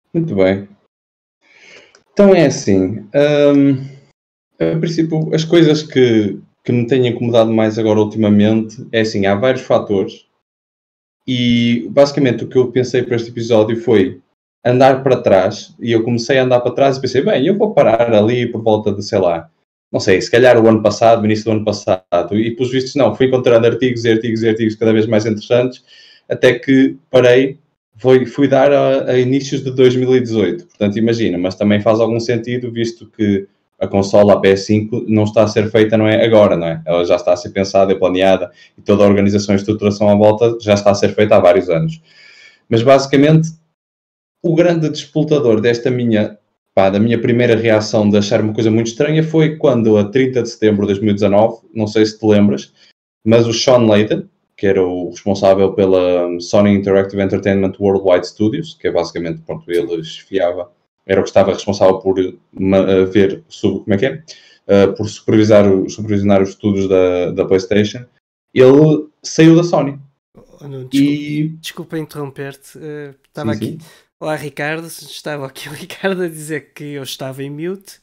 Muito bem. Então é assim, a princípio, as coisas que me têm incomodado mais agora ultimamente, é assim, há vários fatores e basicamente o que eu pensei para este episódio foi andar para trás e eu comecei a andar para trás e pensei, bem, eu vou parar ali por volta de, sei lá, não sei, se calhar o ano passado, o início do ano passado, e pelos vistos não, fui encontrando artigos e artigos e artigos cada vez mais interessantes, até que parei, fui dar a inícios de 2018, portanto imagina, mas também faz algum sentido, visto que a consola, a PS5, não está a ser feita, não é agora, não é? Ela já está a ser pensada e planeada, e toda a organização e estruturação à volta já está a ser feita há vários anos. Mas basicamente, o grande disputador desta da minha primeira reação de achar uma coisa muito estranha foi quando, a 30 de setembro de 2019, não sei se te lembras, mas o Sean Layden, que era o responsável pela Sony Interactive Entertainment Worldwide Studios, que é basicamente, pronto, ele esfiava, era o que estava responsável por ver sobre, como é que é? Por supervisionar os estudos da PlayStation, ele saiu da Sony. Não, desculpa interromper-te, estava sim, aqui. Sim. Olá Ricardo, estava aqui o Ricardo a dizer que eu estava em mute.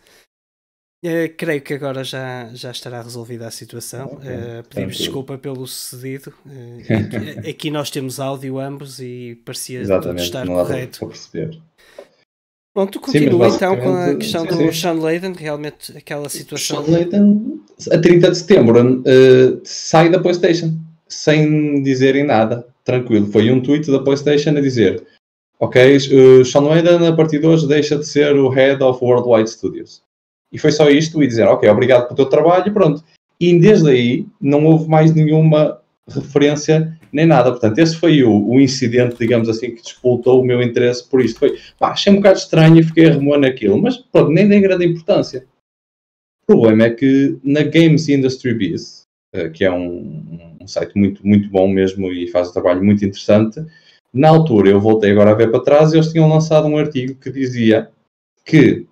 Creio que agora já estará resolvida a situação. Okay. Pedimos desculpa pelo sucedido. Aqui nós temos áudio ambos e parecia tudo estar correto. Para perceber. Bom, tu continua então com a questão do Sean Layden, realmente aquela situação. Sean Layden, a 30 de setembro, sai da PlayStation, sem dizerem nada, tranquilo. Foi um tweet da PlayStation a dizer: ok, Sean Layden a partir de hoje deixa de ser o Head of Worldwide Studios. E foi só isto, e dizer, ok, obrigado pelo teu trabalho, e pronto. E desde aí não houve mais nenhuma referência nem nada. Portanto, esse foi o incidente, digamos assim, que despoltou o meu interesse por isto. Achei um bocado estranho e fiquei a remoer naquilo, mas pronto, nem dei grande importância. O problema é que na Games Industry Biz, que é um site muito, muito bom mesmo e faz um trabalho muito interessante, na altura eu voltei agora a ver para trás e eles tinham lançado um artigo que dizia que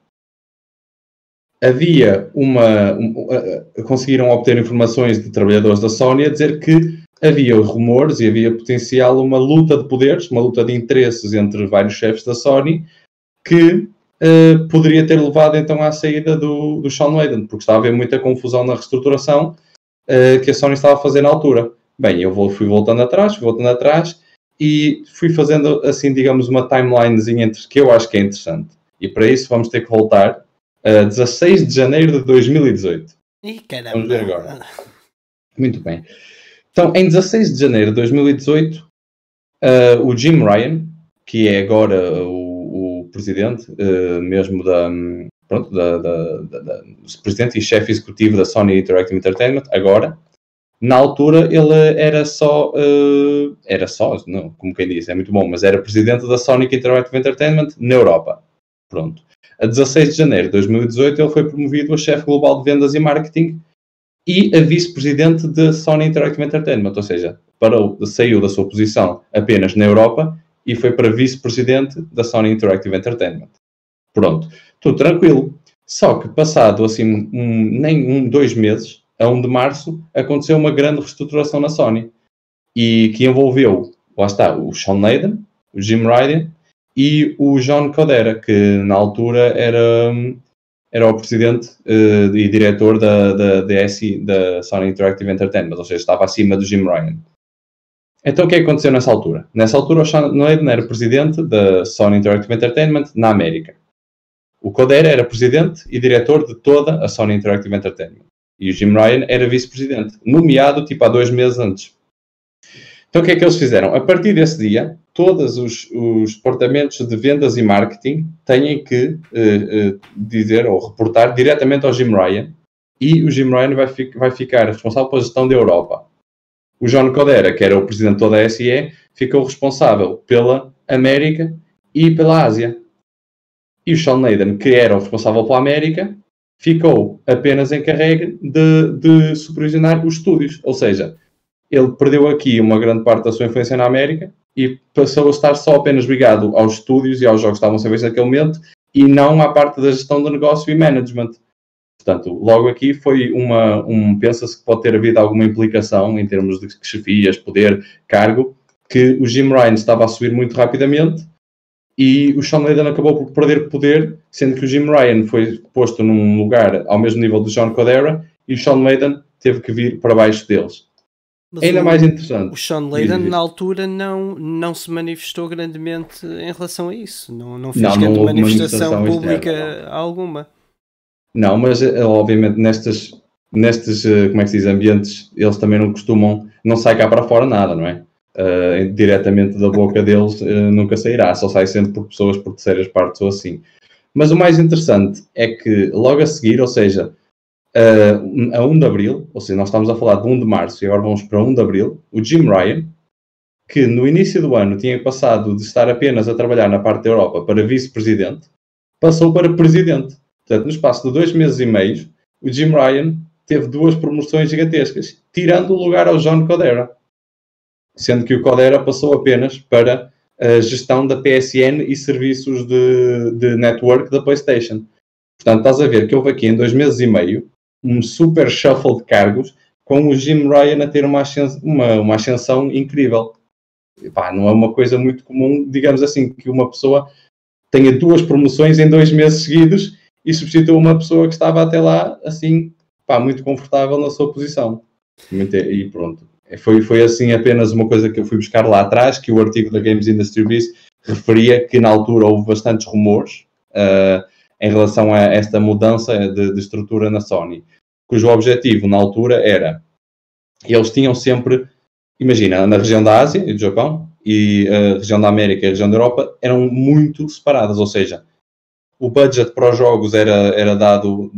havia conseguiram obter informações de trabalhadores da Sony a dizer que havia rumores e havia potencial uma luta de poderes, uma luta de interesses entre vários chefes da Sony que poderia ter levado então à saída do Sean Layden, porque estava a haver muita confusão na reestruturação que a Sony estava a fazer na altura. Bem, eu fui voltando atrás e fui fazendo assim, digamos, uma timelinezinha entre que eu acho que é interessante. E para isso vamos ter que voltar a 16 de janeiro de 2018. Ih, caramba. Vamos ver agora. Muito bem. Então, em 16 de janeiro de 2018, o Jim Ryan, que é agora o presidente mesmo presidente e chefe executivo da Sony Interactive Entertainment, agora, na altura ele era só, não, como quem diz, é muito bom, mas era presidente da Sony Interactive Entertainment na Europa. Pronto. A 16 de janeiro de 2018 ele foi promovido a chefe global de vendas e marketing e a vice-presidente da Sony Interactive Entertainment, ou seja, saiu da sua posição apenas na Europa e foi para vice-presidente da Sony Interactive Entertainment. Pronto, tudo tranquilo. Só que passado assim nem 2 meses, a 1 de março, aconteceu uma grande reestruturação na Sony e que envolveu, lá está, o Sean Layden, o Jim Ryan e o John Codera, que na altura era o presidente e diretor da Sony Interactive Entertainment, ou seja, estava acima do Jim Ryan. Então o que é que aconteceu nessa altura? Nessa altura o Sean Layden era presidente da Sony Interactive Entertainment na América. O Codera era presidente e diretor de toda a Sony Interactive Entertainment. E o Jim Ryan era vice-presidente, nomeado tipo há 2 meses antes. Então o que é que eles fizeram? A partir desse dia, todos os departamentos de vendas e marketing têm que dizer ou reportar diretamente ao Jim Ryan e o Jim Ryan vai ficar responsável pela gestão da Europa. O John Codera, que era o presidente de toda a SE, ficou responsável pela América e pela Ásia. E o Sean Layden, que era o responsável pela América, ficou apenas encarregue de supervisionar os estúdios. Ou seja, ele perdeu aqui uma grande parte da sua influência na América e passou a estar só apenas ligado aos estúdios e aos jogos que estavam a ser feitos naquele momento e não à parte da gestão do negócio e management. Portanto, logo aqui foi pensa-se que pode ter havido alguma implicação em termos de chefias, poder, cargo, que o Jim Ryan estava a subir muito rapidamente e o Sean Layden acabou por perder poder, sendo que o Jim Ryan foi posto num lugar ao mesmo nível do John Codera e o Sean Layden teve que vir para baixo deles. Mas Ainda mais interessante. O Sean Layden na altura não se manifestou grandemente em relação a isso. Não fez grande manifestação pública externa, alguma. Não, mas obviamente nestes como é que se diz, ambientes, eles também não sai cá para fora nada, não é? Diretamente da boca deles nunca sairá, só sai sempre por pessoas por terceiras partes ou assim. Mas o mais interessante é que logo a seguir, ou seja, a 1 de Abril, ou seja, nós estamos a falar de 1 de Março e agora vamos para 1 de Abril, o Jim Ryan, que no início do ano tinha passado de estar apenas a trabalhar na parte da Europa para vice-presidente, passou para presidente. Portanto, no espaço de 2 meses e meio, o Jim Ryan teve 2 promoções gigantescas, tirando o lugar ao John Codera. Sendo que o Codera passou apenas para a gestão da PSN e serviços de network da PlayStation. Portanto, estás a ver que houve aqui em 2 meses e meio um super shuffle de cargos com o Jim Ryan a ter uma ascensão incrível. Epá, não é uma coisa muito comum, digamos assim, que uma pessoa tenha 2 promoções em 2 meses seguidos e substitua uma pessoa que estava até lá, assim, muito confortável na sua posição. E pronto. Foi assim apenas uma coisa que eu fui buscar lá atrás, que o artigo da Games Industry Biz referia que na altura houve bastantes rumores em relação a esta mudança de estrutura na Sony, cujo objetivo na altura era, eles tinham sempre, imagina, na região da Ásia e do Japão, e a região da América e a região da Europa eram muito separadas, ou seja, o budget para os jogos era dado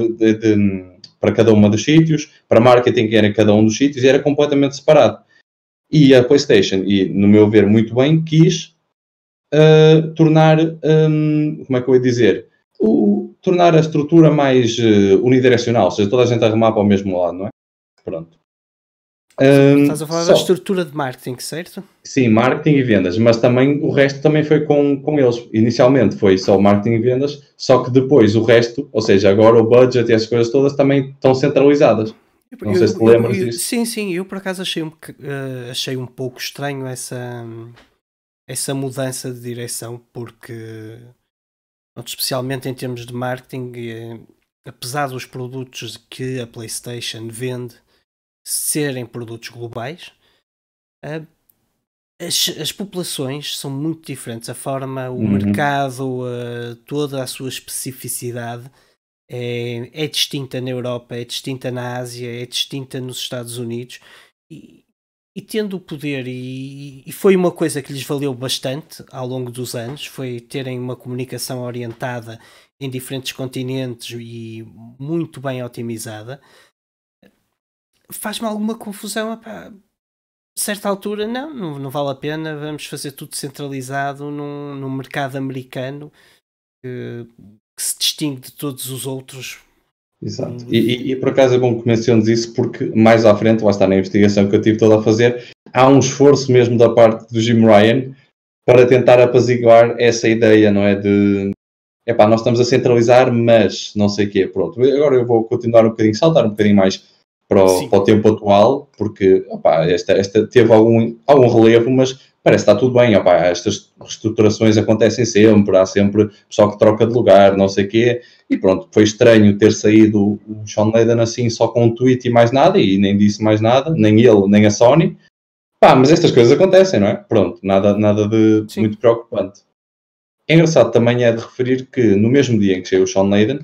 para cada um dos sítios, para marketing era cada um dos sítios, e era completamente separado. E a PlayStation, e no meu ver muito bem, quis tornar, como é que eu ia dizer, tornar a estrutura mais unidirecional, ou seja, toda a gente a remar para o mesmo lado, não é? Pronto. Estás a falar da estrutura de marketing, certo? Sim, marketing e vendas, mas também o resto também foi com eles. Inicialmente foi só marketing e vendas, só que depois o resto, ou seja, agora o budget e as coisas todas também estão centralizadas. Não sei se te lembras disso. Sim, eu por acaso achei um pouco estranho essa mudança de direção, porque especialmente em termos de marketing, apesar dos produtos que a PlayStation vende serem produtos globais, as populações são muito diferentes. A forma, o mercado, toda a sua especificidade é distinta na Europa, é distinta na Ásia, é distinta nos Estados Unidos, e tendo o poder, e foi uma coisa que lhes valeu bastante ao longo dos anos, foi terem uma comunicação orientada em diferentes continentes e muito bem otimizada. Faz-me alguma confusão, a certa altura não vale a pena, vamos fazer tudo centralizado num mercado americano que se distingue de todos os outros. Exato, e por acaso é bom que menciones isso, porque mais à frente, lá está na investigação que eu tive toda a fazer, há um esforço mesmo da parte do Jim Ryan para tentar apaziguar essa ideia, não é, de nós estamos a centralizar, mas não sei o quê, pronto. Agora eu vou continuar saltar um bocadinho mais para o tempo atual, porque esta teve algum relevo, mas parece que está tudo bem. Estas reestruturações acontecem sempre, há sempre pessoal que troca de lugar, não sei o quê, e pronto, foi estranho ter saído o Sean Layden assim só com um tweet e mais nada, e nem disse mais nada, nem ele, nem a Sony. Mas estas coisas acontecem, não é? Pronto, nada de muito preocupante. É engraçado também é de referir que no mesmo dia em que saiu o Sean Layden,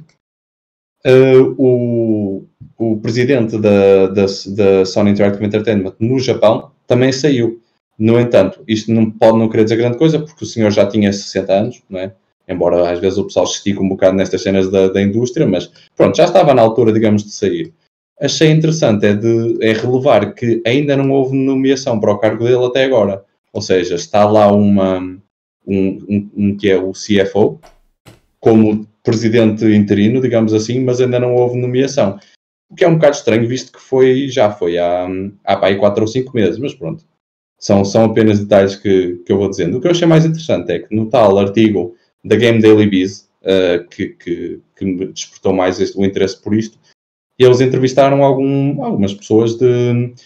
o presidente da Sony Interactive Entertainment no Japão também saiu. No entanto, isto não querer dizer grande coisa, porque o senhor já tinha 60 anos, não é? Embora às vezes o pessoal se estique um bocado nestas cenas da indústria, mas pronto, já estava na altura, digamos, de sair. Achei interessante é relevar que ainda não houve nomeação para o cargo dele até agora. Ou seja, está lá um que é o CFO, como presidente interino, digamos assim, mas ainda não houve nomeação. O que é um bocado estranho, visto que já foi há 4 ou 5 meses, mas pronto. São apenas detalhes que eu vou dizendo. O que eu achei mais interessante é que no tal artigo da Game Daily Biz, que me despertou mais o interesse por isto, eles entrevistaram algumas pessoas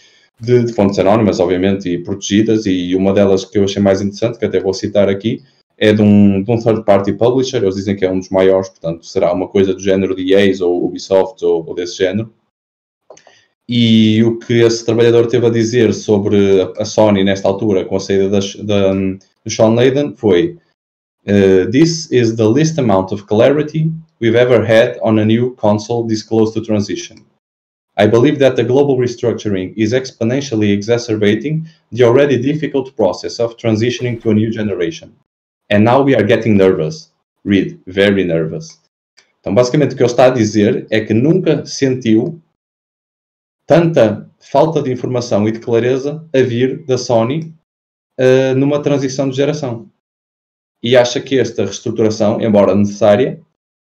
de fontes anónimas, obviamente, e protegidas, e uma delas que eu achei mais interessante, que até vou citar aqui, é de um third party publisher, eles dizem que é um dos maiores, portanto será uma coisa do género de EA ou Ubisoft ou desse género. E o que esse trabalhador teve a dizer sobre a Sony nesta altura, com a saída do Sean Layden, foi: This is the least amount of clarity we've ever had on a new console this close to transition. I believe that the global restructuring is exponentially exacerbating the already difficult process of transitioning to a new generation. And now we are getting nervous. Read, very nervous. Então, basicamente, o que ele está a dizer é que nunca sentiu tanta falta de informação e de clareza a vir da Sony numa transição de geração. E acha que esta reestruturação, embora necessária,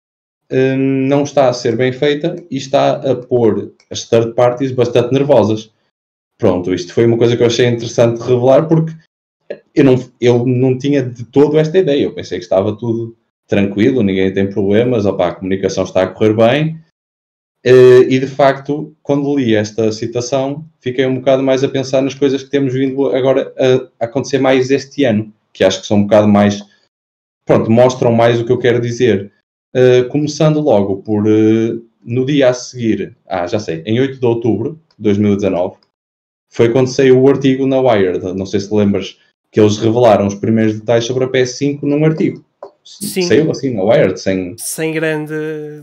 não está a ser bem feita e está a pôr as third parties bastante nervosas. Pronto, isto foi uma coisa que eu achei interessante de revelar, porque eu não tinha de todo esta ideia. Eu pensei que estava tudo tranquilo, ninguém tem problemas, opa, a comunicação está a correr bem. E de facto, quando li esta citação, fiquei um bocado mais a pensar nas coisas que temos vindo agora a acontecer mais este ano, que acho que são um bocado mais, pronto, mostram mais o que eu quero dizer. Começando logo por, no dia a seguir, já sei, em 8 de outubro de 2019, foi quando saiu o artigo na Wired. Não sei se lembras que eles revelaram os primeiros detalhes sobre a PS5 num artigo. Sim. Saiu assim na Wired, sem grande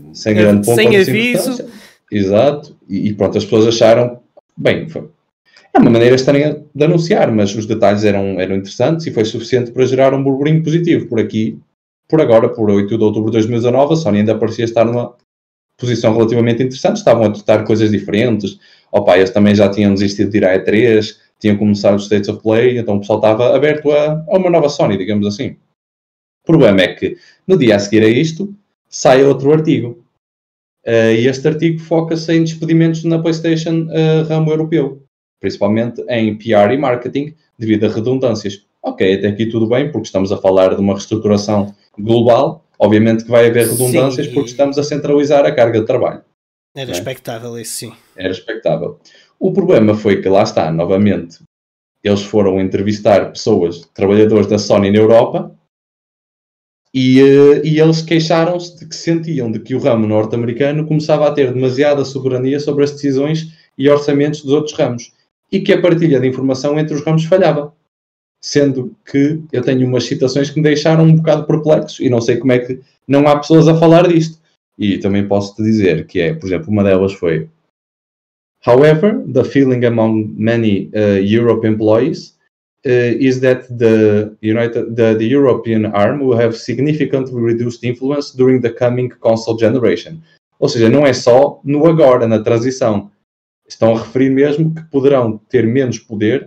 aviso. Exato. E pronto, as pessoas acharam, bem, é uma maneira estranha de anunciar, mas os detalhes eram interessantes e foi suficiente para gerar um burburinho positivo por aqui. Por agora, por 8 de outubro de 2019, a Sony ainda parecia estar numa posição relativamente interessante. Estavam a tratar coisas diferentes. Eles também já tinham desistido de ir à E3, tinham começado os States of Play, então o pessoal estava aberto a uma nova Sony, digamos assim. O problema é que, no dia a seguir a isto, sai outro artigo. E este artigo foca-se em despedimentos na PlayStation ramo europeu, principalmente em PR e marketing, devido a redundâncias. Ok, até aqui tudo bem, porque estamos a falar de uma reestruturação global. Obviamente que vai haver redundâncias, sim, porque estamos a centralizar a carga de trabalho. Era expectável isso, sim. Era expectável. O problema foi que, lá está, novamente, eles foram entrevistar pessoas, trabalhadores da Sony na Europa, e eles queixaram-se de que sentiam de que o ramo norte-americano começava a ter demasiada soberania sobre as decisões e orçamentos dos outros ramos, e que a partilha de informação entre os ramos falhava. Sendo que eu tenho umas citações que me deixaram um bocado perplexo e não sei como é que não há pessoas a falar disto. E também posso-te dizer que por exemplo, uma delas foi: However, the feeling among many Europe employees is that the European arm will have significantly reduced influence during the coming console generation. Ou seja, não é só no agora, na transição. Estão a referir mesmo que poderão ter menos poder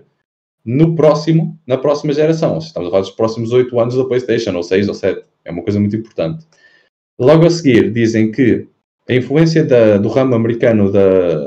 na próxima geração. Estamos a falar dos próximos 8 anos da PlayStation, ou 6 ou 7. É uma coisa muito importante. Logo a seguir, dizem que a influência do ramo americano da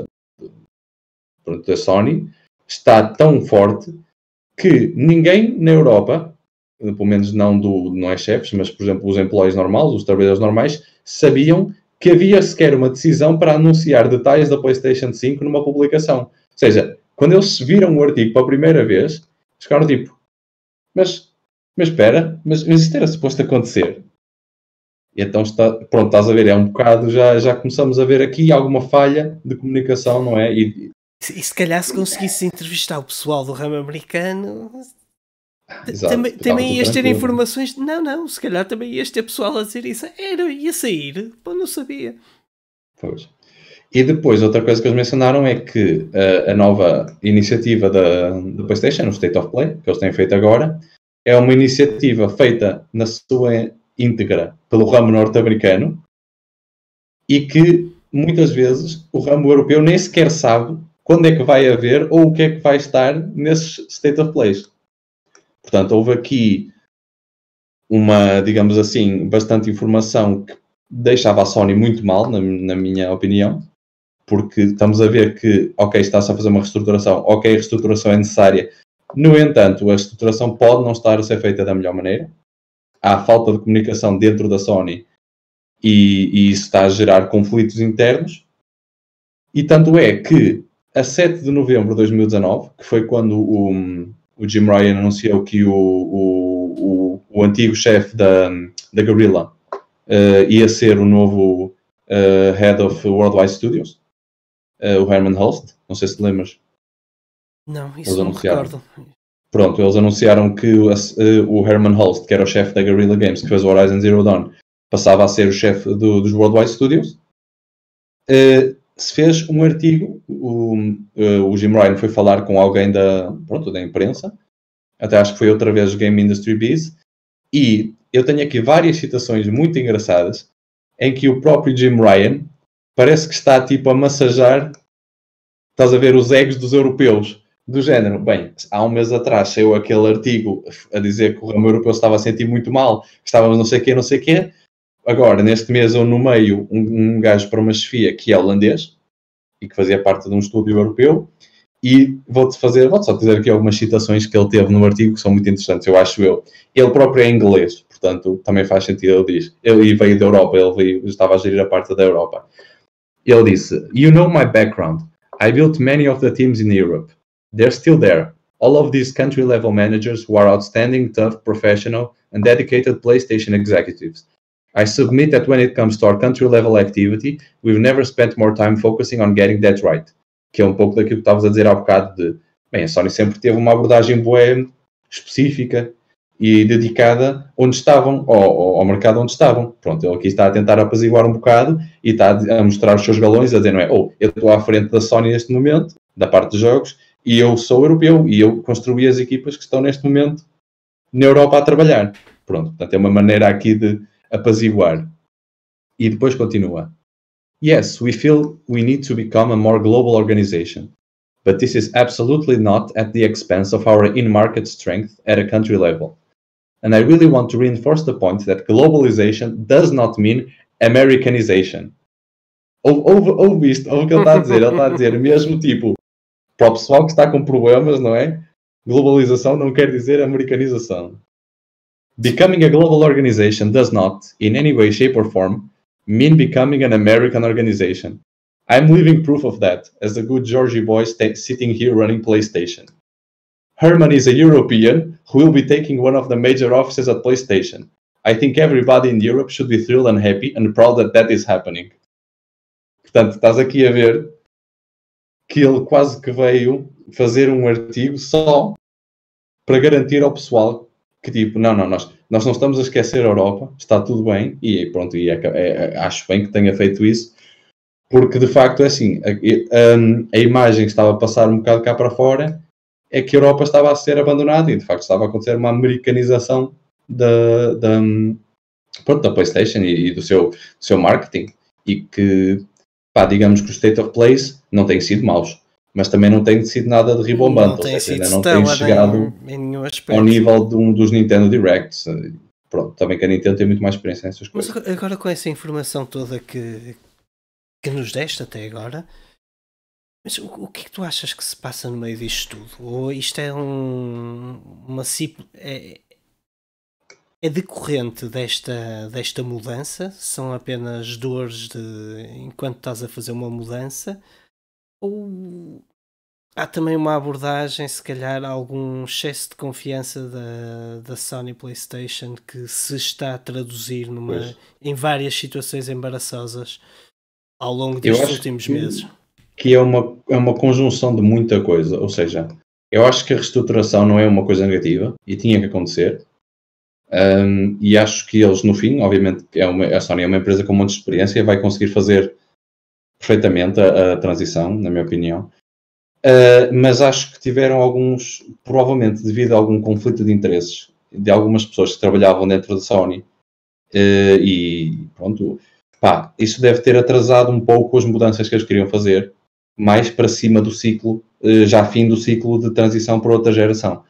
Sony está tão forte que ninguém na Europa, pelo menos não é chefes, mas, por exemplo, os employees normais, os trabalhadores normais, sabiam que havia sequer uma decisão para anunciar detalhes da PlayStation 5 numa publicação. Ou seja, quando eles viram o artigo pela primeira vez, ficaram tipo, mas espera, mas isto era suposto acontecer. E então estás a ver, é um bocado, já começamos a ver aqui alguma falha de comunicação, não é? E se calhar se conseguisse entrevistar o pessoal do ramo americano, também ias ter informações. Não, se calhar também ias ter pessoal a dizer isso. Ia sair, pô, não sabia. Pois. E depois, outra coisa que eles mencionaram é que a nova iniciativa da PlayStation, o State of Play, que eles têm feito agora, é uma iniciativa feita na sua íntegra pelo ramo norte-americano e que, muitas vezes, o ramo europeu nem sequer sabe quando é que vai haver ou o que é que vai estar nesses State of Plays. Portanto, houve aqui uma, digamos assim, bastante informação que deixava a Sony muito mal, na minha opinião, porque estamos a ver que, ok, está-se a fazer uma reestruturação, ok, a reestruturação é necessária, no entanto, a reestruturação pode não estar a ser feita da melhor maneira. Há falta de comunicação dentro da Sony e isso está a gerar conflitos internos. E tanto é que, a 7 de novembro de 2019, que foi quando o Jim Ryan anunciou que o o antigo chefe da Guerrilla ia ser o novo Head of Worldwide Studios, o Herman Hulst, não sei se te lembras. Não, isso não me recordo. Pronto, eles anunciaram que o Herman Hulst, que era o chefe da Guerrilla Games, que fez o Horizon Zero Dawn, passava a ser o chefe dos Worldwide Studios. Se fez um artigo, o Jim Ryan foi falar com alguém da imprensa, até acho que foi outra vez Game Industry Biz, e eu tenho aqui várias citações muito engraçadas, em que o próprio Jim Ryan parece que está tipo a massajar, estás a ver, os egos dos europeus, do género, bem, há um mês atrás saiu aquele artigo a dizer que o ramo europeu estava a sentir muito mal, que estávamos não sei o quê, agora, neste mês, eu no meio um gajo para uma chefia que é holandês e que fazia parte de um estúdio europeu, e vou-te só dizer aqui algumas citações que ele teve no artigo que são muito interessantes, eu acho eu. Ele próprio é inglês, portanto, também faz sentido, ele diz. Ele veio da Europa, estava a gerir a parte da Europa. Ele disse, "You know my background. I built many of the teams in Europe. They're still there. All of these country-level managers who are outstanding, tough, professional, and dedicated PlayStation executives. I submit that when it comes to our country-level activity, we've never spent more time focusing on getting that right." Que é um pouco daquilo que estavas a dizer há bocado de, bem, a Sony sempre teve uma abordagem boa, específica e dedicada onde estavam, ao mercado onde estavam. Pronto, ele aqui está a tentar apaziguar um bocado e está a mostrar os seus galões, a dizer, não é, eu estou à frente da Sony neste momento, da parte dos jogos, e eu sou europeu, e eu construí as equipas que estão neste momento na Europa a trabalhar. Pronto, portanto é uma maneira aqui de apaziguar. E depois continua. Yes, we feel we need to become a more global organization, but this is absolutely not at the expense of our in-market strength at a country level. And I really want to reinforce the point that globalization does not mean Americanization. Ouve isto, ouve o que ele está a dizer. Ele está a dizer mesmo, tipo, para o pessoal que está com problemas, não é? Globalização não quer dizer americanização. Becoming a global organization does not, in any way, shape or form, mean becoming an American organization. I'm living proof of that, as a good Georgie boy sitting here running PlayStation. Herman is a European who will be taking one of the major offices at PlayStation. I think everybody in Europe should be thrilled and happy and proud that that is happening. Portanto, estás aqui a ver que ele quase que veio fazer um artigo só para garantir ao pessoal que tipo, não, nós não estamos a esquecer a Europa, está tudo bem, e pronto, acho bem que tenha feito isso, porque de facto é assim, a imagem que estava a passar um bocado cá para fora é que a Europa estava a ser abandonada e de facto estava a acontecer uma americanização da PlayStation e do seu marketing, e que, digamos que o State of Plays não tem sido maus, mas também não tem sido nada de ribombante, ainda não tem chegado ao nível dos Nintendo Directs. Pronto, também que a Nintendo tem muito mais experiência nessas coisas. Mas agora com essa informação toda que nos deste até agora, mas o que é que tu achas que se passa no meio disto tudo? Ou isto é é decorrente desta mudança? São apenas dores enquanto estás a fazer uma mudança? Ou há também uma abordagem, se calhar algum excesso de confiança da Sony PlayStation que se está a traduzir em várias situações embaraçosas ao longo destes últimos meses? Que é uma conjunção de muita coisa, ou seja, eu acho que a reestruturação não é uma coisa negativa e tinha que acontecer, e acho que eles no fim, obviamente a Sony é uma empresa com um monte de experiência e vai conseguir fazer perfeitamente a transição, na minha opinião, mas acho que tiveram alguns, provavelmente devido a algum conflito de interesses de algumas pessoas que trabalhavam dentro da Sony, e pronto, isso deve ter atrasado um pouco as mudanças que eles queriam fazer, mais para cima do ciclo, já fim do ciclo de transição para outra geração.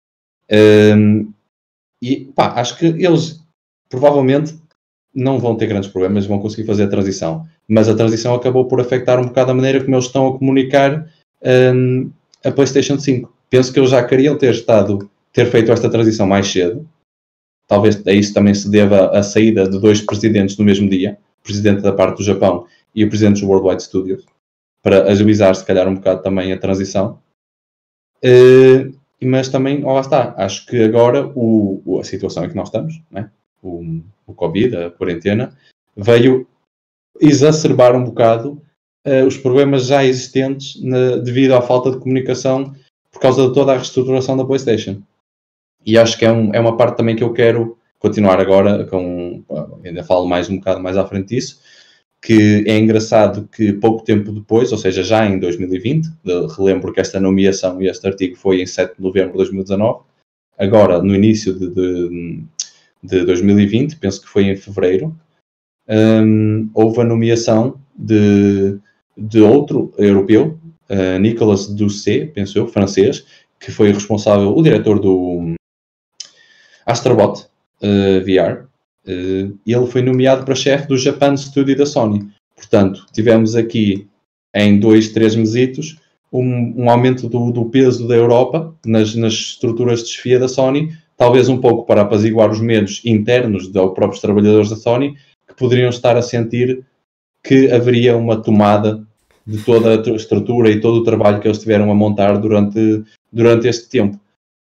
E acho que eles provavelmente não vão ter grandes problemas, vão conseguir fazer a transição, mas a transição acabou por afetar um bocado a maneira como eles estão a comunicar a PlayStation 5. Penso que eles já queriam ter feito esta transição mais cedo. Talvez a isso também se deva a saída de 2 presidentes no mesmo dia, o presidente da parte do Japão e o presidente dos Worldwide Studios, para agilizar se calhar um bocado também a transição. mas também, lá está, acho que agora a situação em que nós estamos, né? o Covid, a quarentena, veio exacerbar um bocado os problemas já existentes devido à falta de comunicação por causa de toda a reestruturação da PlayStation. E acho que é uma parte também que eu quero continuar agora com, ainda falo um bocado mais à frente disso, que é engraçado que pouco tempo depois, ou seja, já em 2020, relembro que esta nomeação e este artigo foi em 7 de novembro de 2019, agora no início de 2020, penso que foi em fevereiro, houve a nomeação de outro europeu, Nicolas Doucet, penso eu, francês, que foi responsável, o diretor do Astrobot VR, ele foi nomeado para chefe do Japan Studio da Sony. Portanto, tivemos aqui em 2-3 mesitos um aumento do peso da Europa nas estruturas de chefia da Sony, talvez um pouco para apaziguar os medos internos dos próprios trabalhadores da Sony, que poderiam estar a sentir que haveria uma tomada de toda a estrutura e todo o trabalho que eles tiveram a montar durante este tempo.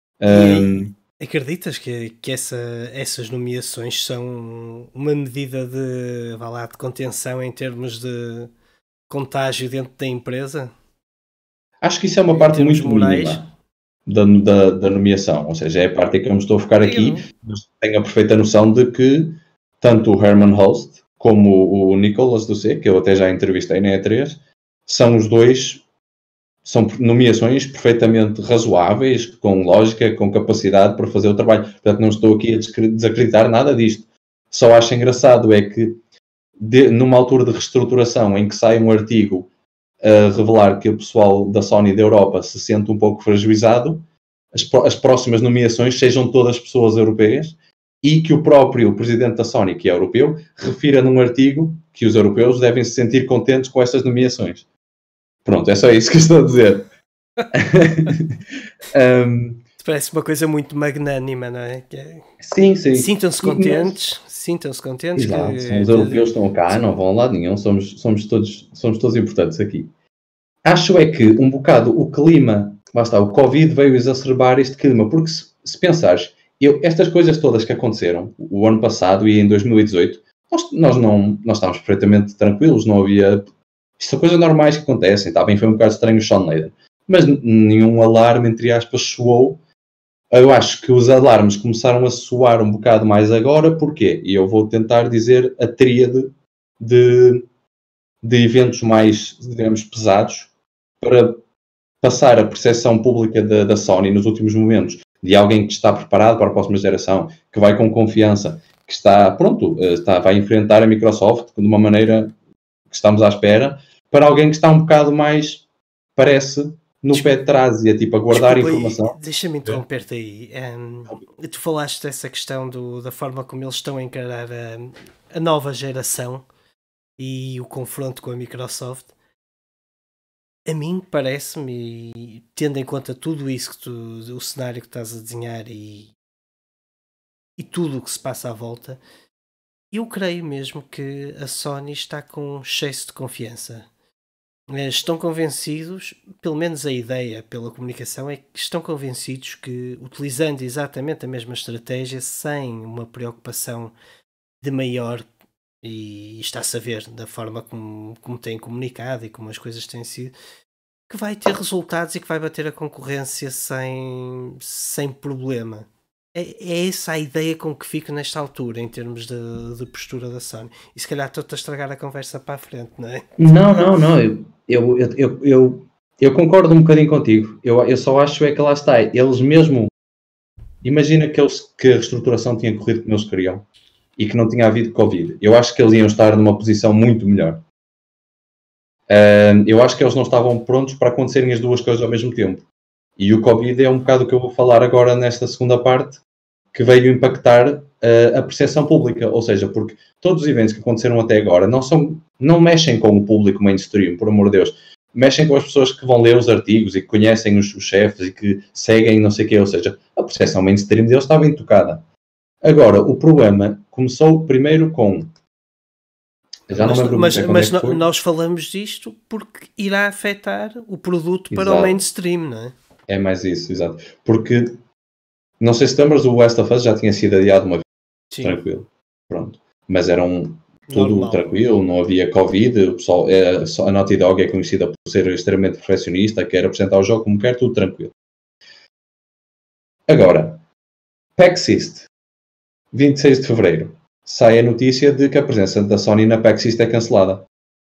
Acreditas que essas nomeações são uma medida de contenção em termos de contágio dentro da empresa? Acho que isso é uma parte muito mínima da nomeação, ou seja, é a parte em que eu me estou a focar aqui, mas tenho a perfeita noção de que tanto o Herman Hulst como o Nicolas Doucet, que eu até já entrevistei na E3, são nomeações perfeitamente razoáveis, com lógica, com capacidade para fazer o trabalho. Portanto, não estou aqui a desacreditar nada disto. Só acho engraçado é que, numa altura de reestruturação em que sai um artigo a revelar que o pessoal da Sony da Europa se sente um pouco fragilizado, as próximas nomeações sejam todas pessoas europeias e que o próprio presidente da Sony, que é europeu, refira num artigo que os europeus devem se sentir contentes com estas nomeações. Pronto, é só isso que eu estou a dizer. Parece uma coisa muito magnânima, não é? Sim, sim. Sintam-se contentes. Sintam-se contentes. Exato, os europeus estão cá, não vão a lado nenhum, somos todos importantes aqui. Acho é que um bocado o clima, basta, o Covid veio exacerbar este clima, porque se pensares, estas coisas todas que aconteceram o ano passado e em 2018, nós estávamos perfeitamente tranquilos, não havia... Isto são coisas normais que acontecem, está bem, foi um bocado estranho o Shawn Layden, mas nenhum alarme, entre aspas, soou. Eu acho que os alarmes começaram a soar um bocado mais agora, porquê? E eu vou tentar dizer a tríade de eventos mais, digamos, pesados para passar a percepção pública da Sony nos últimos momentos de alguém que está preparado para a próxima geração, que vai com confiança, que está pronto, vai enfrentar a Microsoft de uma maneira que estamos à espera, para alguém que está um bocado mais, parece, no pé de trás e tipo a guardar informação. Deixa-me interromper-te aí. Tu falaste dessa questão da forma como eles estão a encarar a nova geração e o confronto com a Microsoft. A mim parece-me, e tendo em conta tudo isso o cenário que estás a desenhar e tudo o que se passa à volta, eu creio mesmo que a Sony está com excesso de confiança. Estão convencidos, pelo menos a ideia pela comunicação é que estão convencidos que, utilizando exatamente a mesma estratégia, sem uma preocupação de maior, e está-se a ver da forma como têm comunicado e como as coisas têm sido, que vai ter resultados e que vai bater a concorrência sem problema. É essa a ideia com que fico nesta altura, em termos de postura da Sony. E se calhar estou-te a estragar a conversa para a frente, não é? Não. Eu concordo um bocadinho contigo. Eu só acho é que lá está. Eles mesmo... Imagina que a reestruturação tinha corrido como eles queriam e que não tinha havido Covid. Eu acho que eles iam estar numa posição muito melhor. Eu acho que eles não estavam prontos para acontecerem as duas coisas ao mesmo tempo. E o Covid é um bocado o que eu vou falar agora nesta segunda parte, que veio impactar a percepção pública. Ou seja, porque todos os eventos que aconteceram até agora não mexem com o público mainstream, por amor de Deus. Mexem com as pessoas que vão ler os artigos e que conhecem os chefes e que seguem não sei o quê. Ou seja, a percepção mainstream deles está bem tocada. Agora, o problema começou primeiro com... Mas nós falamos disto porque irá afetar o produto para o mainstream, não é? É mais isso, exato. Porque, não sei se te lembras, o Last of Us já tinha sido adiado uma vez. Sim. Tranquilo. Pronto. Mas era tudo Normal. tranquilo, não havia Covid, o pessoal, a Naughty Dog é conhecida por ser extremamente perfeccionista, quer apresentar o jogo como quer, tudo tranquilo. Agora, PAX East, 26 de Fevereiro, sai a notícia de que a presença da Sony na PAX East é cancelada.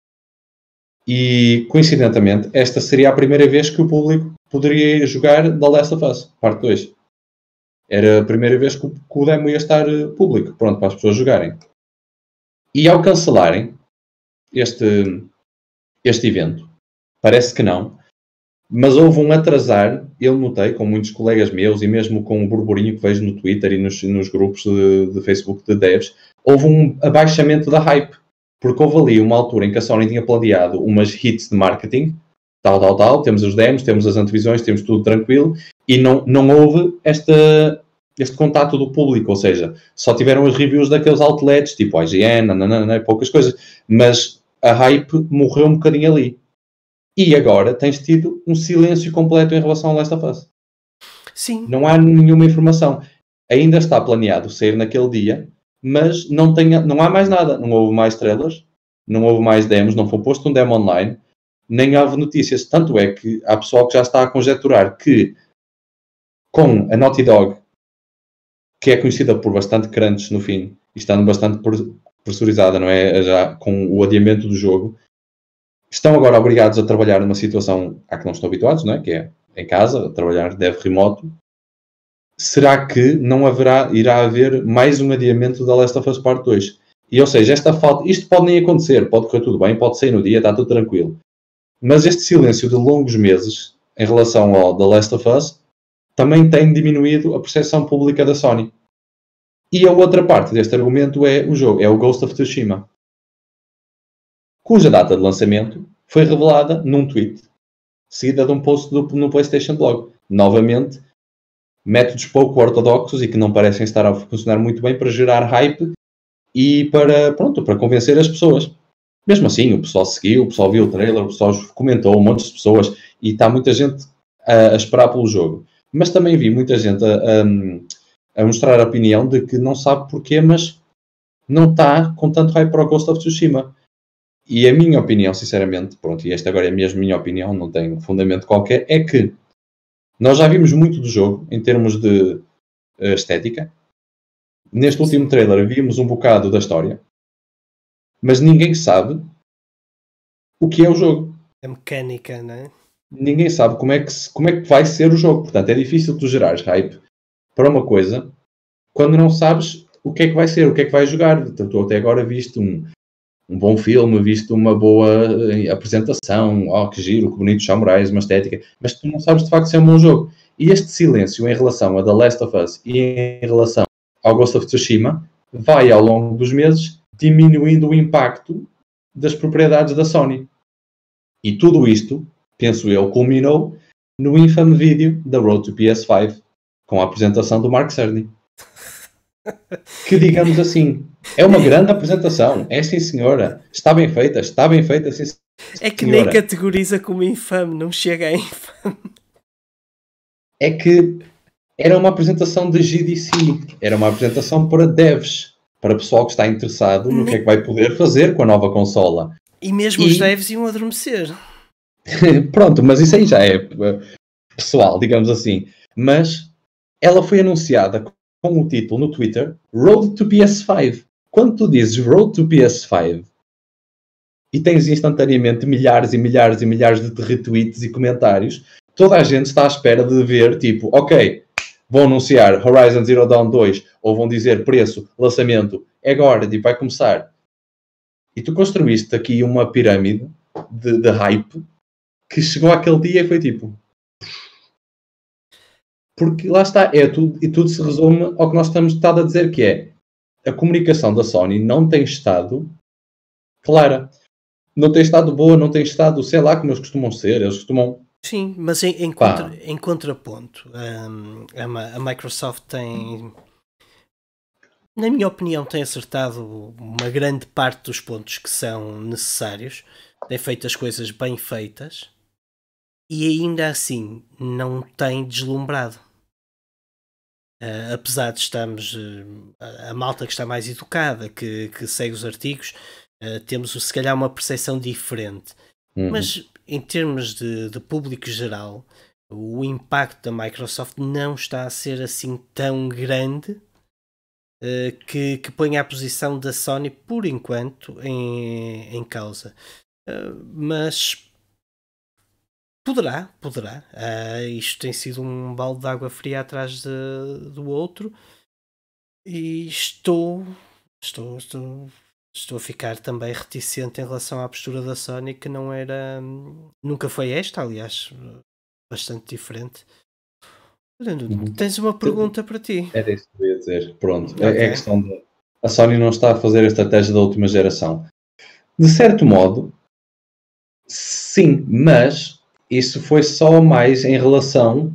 E, coincidentemente, esta seria a primeira vez que o público poderia jogar The Last of Us, parte 2. Era a primeira vez que o demo ia estar público, pronto, para as pessoas jogarem. E ao cancelarem este evento, parece que não, mas houve um atrasar, eu notei, com muitos colegas meus e mesmo com o burburinho que vejo no Twitter e nos grupos de Facebook de devs, houve um abaixamento da hype, porque houve ali uma altura em que a Sony tinha planeado umas hits de marketing, tal, temos os demos, temos as antevisões, temos tudo tranquilo, e não houve este contato do público, ou seja, só tiveram as reviews daqueles outlets, tipo IGN, poucas coisas, mas a hype morreu um bocadinho ali. E agora tens tido um silêncio completo em relação ao Last of Us. Sim. Não há nenhuma informação. Ainda está planeado sair naquele dia, mas não há mais nada. Não houve mais trailers, não houve mais demos, não foi posto um demo online, nem houve notícias. Tanto é que há pessoal que já está a conjecturar que com a Naughty Dog, que é conhecida por bastante crunch no fim, e estando bastante pressurizada, não é? Já com o adiamento do jogo, estão agora obrigados a trabalhar numa situação a que não estão habituados, não é? Que é em casa, a trabalhar dev remoto. Será que não irá haver mais um adiamento da Last of Us Part 2? E, ou seja, isto pode nem acontecer, pode correr tudo bem, pode sair no dia, está tudo tranquilo. Mas este silêncio de longos meses em relação ao The Last of Us também tem diminuído a percepção pública da Sony. E a outra parte deste argumento é o jogo, é o Ghost of Tsushima, cuja data de lançamento foi revelada num tweet, seguida de um post no PlayStation Blog. Novamente, métodos pouco ortodoxos e que não parecem estar a funcionar muito bem para gerar hype e para convencer as pessoas. Mesmo assim, o pessoal seguiu, o pessoal viu o trailer, o pessoal comentou, um monte de pessoas, e está muita gente a esperar pelo jogo. Mas também vi muita gente a mostrar a opinião de que não sabe porquê, mas não está com tanto hype para o Ghost of Tsushima. E a minha opinião, sinceramente, e esta agora é mesmo minha opinião, não tem fundamento qualquer, é que nós já vimos muito do jogo em termos de estética. Neste último trailer vimos um bocado da história, mas ninguém sabe o que é o jogo. A mecânica, não é? Ninguém sabe como é que vai ser o jogo. Portanto, é difícil tu gerares hype para uma coisa quando não sabes o que é que vai ser, o que é que vai jogar. Portanto, tu até agora viste um bom filme, viste uma boa apresentação, que giro, que bonito, samurais, uma estética, mas tu não sabes de facto se é um bom jogo. E este silêncio em relação a The Last of Us e em relação ao Ghost of Tsushima vai, ao longo dos meses, diminuindo o impacto das propriedades da Sony. E tudo isto, penso eu, culminou no infame vídeo da Road to PS5, com a apresentação do Mark Cerny. Que, digamos assim, é uma grande apresentação. É, sim, senhora. Está bem feita, sim, senhora. É que nem categoriza como infame, não chega a infame. É que era uma apresentação de GDC. Era uma apresentação para devs. Para o pessoal que está interessado no que é que vai poder fazer com a nova consola. E mesmo os devs iam adormecer. Pronto, mas isso aí já é pessoal, digamos assim. Mas ela foi anunciada com o título no Twitter Road to PS5. Quando tu dizes Road to PS5 e tens instantaneamente milhares e milhares e milhares de retweets e comentários, toda a gente está à espera de ver, tipo, ok, vão anunciar Horizon Zero Dawn 2 ou vão dizer preço, lançamento, é agora, tipo, vai começar. E tu construíste aqui uma pirâmide de hype que chegou àquele dia e foi tipo... Porque lá está, e tudo se resume ao que nós estamos estado a dizer, que é a comunicação da Sony não tem estado clara. Não tem estado boa, não tem estado, sei lá, como eles costumam ser. Eles costumam... Sim, mas em contraponto, a Microsoft tem, na minha opinião, tem acertado uma grande parte dos pontos que são necessários. Tem feito as coisas bem feitas. e ainda assim não tem deslumbrado. Apesar de estarmos a malta que está mais educada, que segue os artigos, temos se calhar uma percepção diferente. Mas em termos de público geral, o impacto da Microsoft não está a ser assim tão grande que ponha a posição da Sony por enquanto em causa. Mas poderá. Isto tem sido um balde de água fria atrás do outro e estou a ficar também reticente em relação à postura da Sony, que não era, nunca foi esta, aliás, bastante diferente. Tens uma pergunta para ti. Era isso que eu ia dizer. Pronto, Okay. é a questão de a Sony não está a fazer a estratégia da última geração. De certo modo, sim, mas isso foi só mais em relação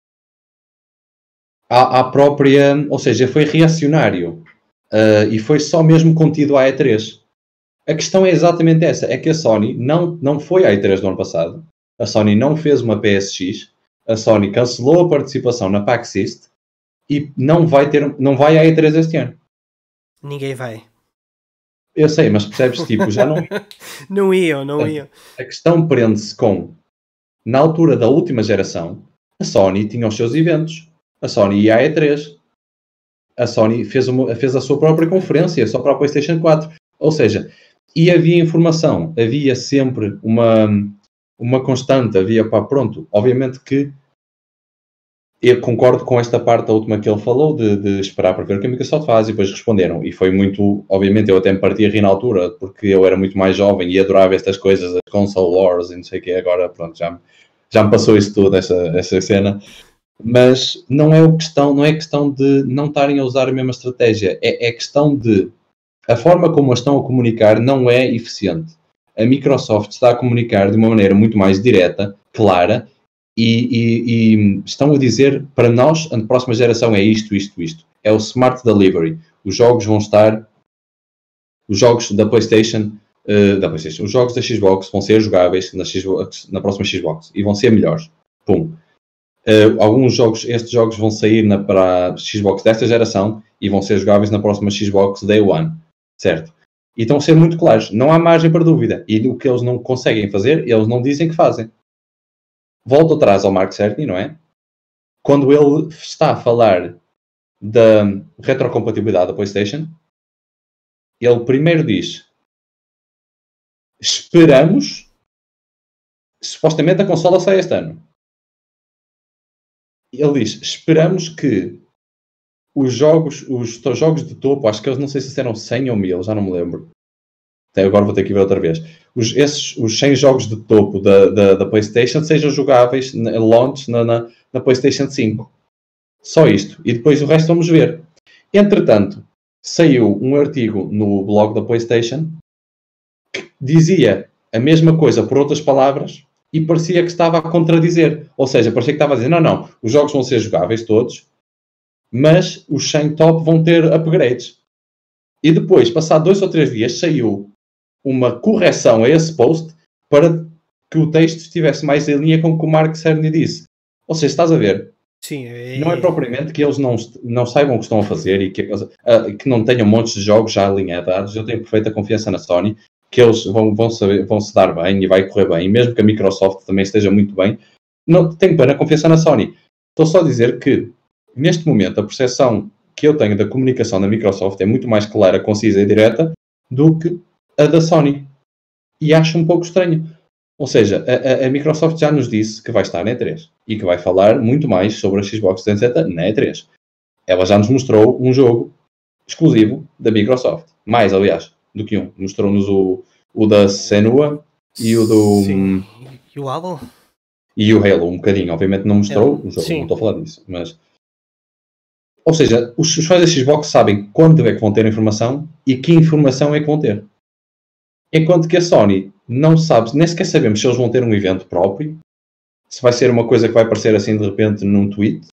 à própria, ou seja, foi reacionário e foi só mesmo contido à E3. A questão é exatamente essa, é que a Sony não foi à E3 do ano passado, a Sony não fez uma PSX, a Sony cancelou a participação na PAX East e não vai à E3 este ano. Ninguém vai. Eu sei, mas percebes, tipo, já não... não iam. A questão prende-se com, na altura da última geração, a Sony tinha os seus eventos. A Sony ia à E3. A Sony fez a sua própria conferência, só para a PlayStation 4. Ou seja, e havia informação, havia sempre uma constante, pronto. Obviamente que eu concordo com esta parte, a última que ele falou, de esperar para ver o que a Microsoft faz, e depois responderam. E foi muito, obviamente, eu até me parti a rir na altura, porque eu era muito mais jovem e adorava estas coisas, as console wars e não sei o quê. Agora, pronto, já me passou isso tudo, essa cena. Mas não é questão de não estarem a usar a mesma estratégia. É questão de a forma como a estão a comunicar não é eficiente. A Microsoft está a comunicar de uma maneira muito mais direta, clara, e estão a dizer para nós, a próxima geração é isto. É o Smart Delivery. Os jogos vão estar... Os jogos da PlayStation... os jogos da Xbox vão ser jogáveis na próxima Xbox. E vão ser melhores. Pum. Estes jogos vão sair para a Xbox desta geração e vão ser jogáveis na próxima Xbox Day One. Certo? E estão a ser muito claros. Não há margem para dúvida. E o que eles não conseguem fazer, eles não dizem que fazem. Volto atrás ao Mark Cerny, não é? Quando ele está a falar da retrocompatibilidade da PlayStation, ele primeiro diz: esperamos, supostamente a consola sai este ano. Ele diz: esperamos que os jogos de topo, acho que eles não sei se eram 100 ou 1000, já não me lembro. Até agora vou ter que ver outra vez. Os 100 jogos de topo da PlayStation sejam jogáveis launch na PlayStation 5. Só isto. E depois o resto vamos ver. Entretanto, saiu um artigo no blog da PlayStation que dizia a mesma coisa por outras palavras e parecia que estava a contradizer. Ou seja, parecia que estava a dizer, não, os jogos vão ser jogáveis todos, mas os 100 top vão ter upgrades. E depois, passado 2 ou 3 dias, saiu uma correção a esse post para que o texto estivesse mais em linha com o que o Mark Cerny disse. Ou seja, estás a ver? Sim, não é propriamente que eles não saibam o que estão a fazer e que não tenham montes de jogos já alinhados. Eu tenho perfeita confiança na Sony, que eles vão se dar bem e vai correr bem, mesmo que a Microsoft também esteja muito bem. Não tenho plena confiança na Sony. Estou só a dizer que, neste momento, a percepção que eu tenho da comunicação da Microsoft é muito mais clara, concisa e direta do que a da Sony. E acho um pouco estranho. Ou seja, a Microsoft já nos disse que vai estar na E3 e que vai falar muito mais sobre a Xbox 360 na E3. Ela já nos mostrou um jogo exclusivo da Microsoft. Mais, aliás, do que um. Mostrou-nos o da Senua e o do... Sim. E o Halo? E o Halo, um bocadinho. Obviamente não mostrou o jogo, não estou a falar disso. Mas... Ou seja, os fãs da Xbox sabem quando é que vão ter informação e que informação é que vão ter. Enquanto que a Sony não sabe, nem sequer sabemos se eles vão ter um evento próprio, se vai ser uma coisa que vai aparecer assim de repente num tweet.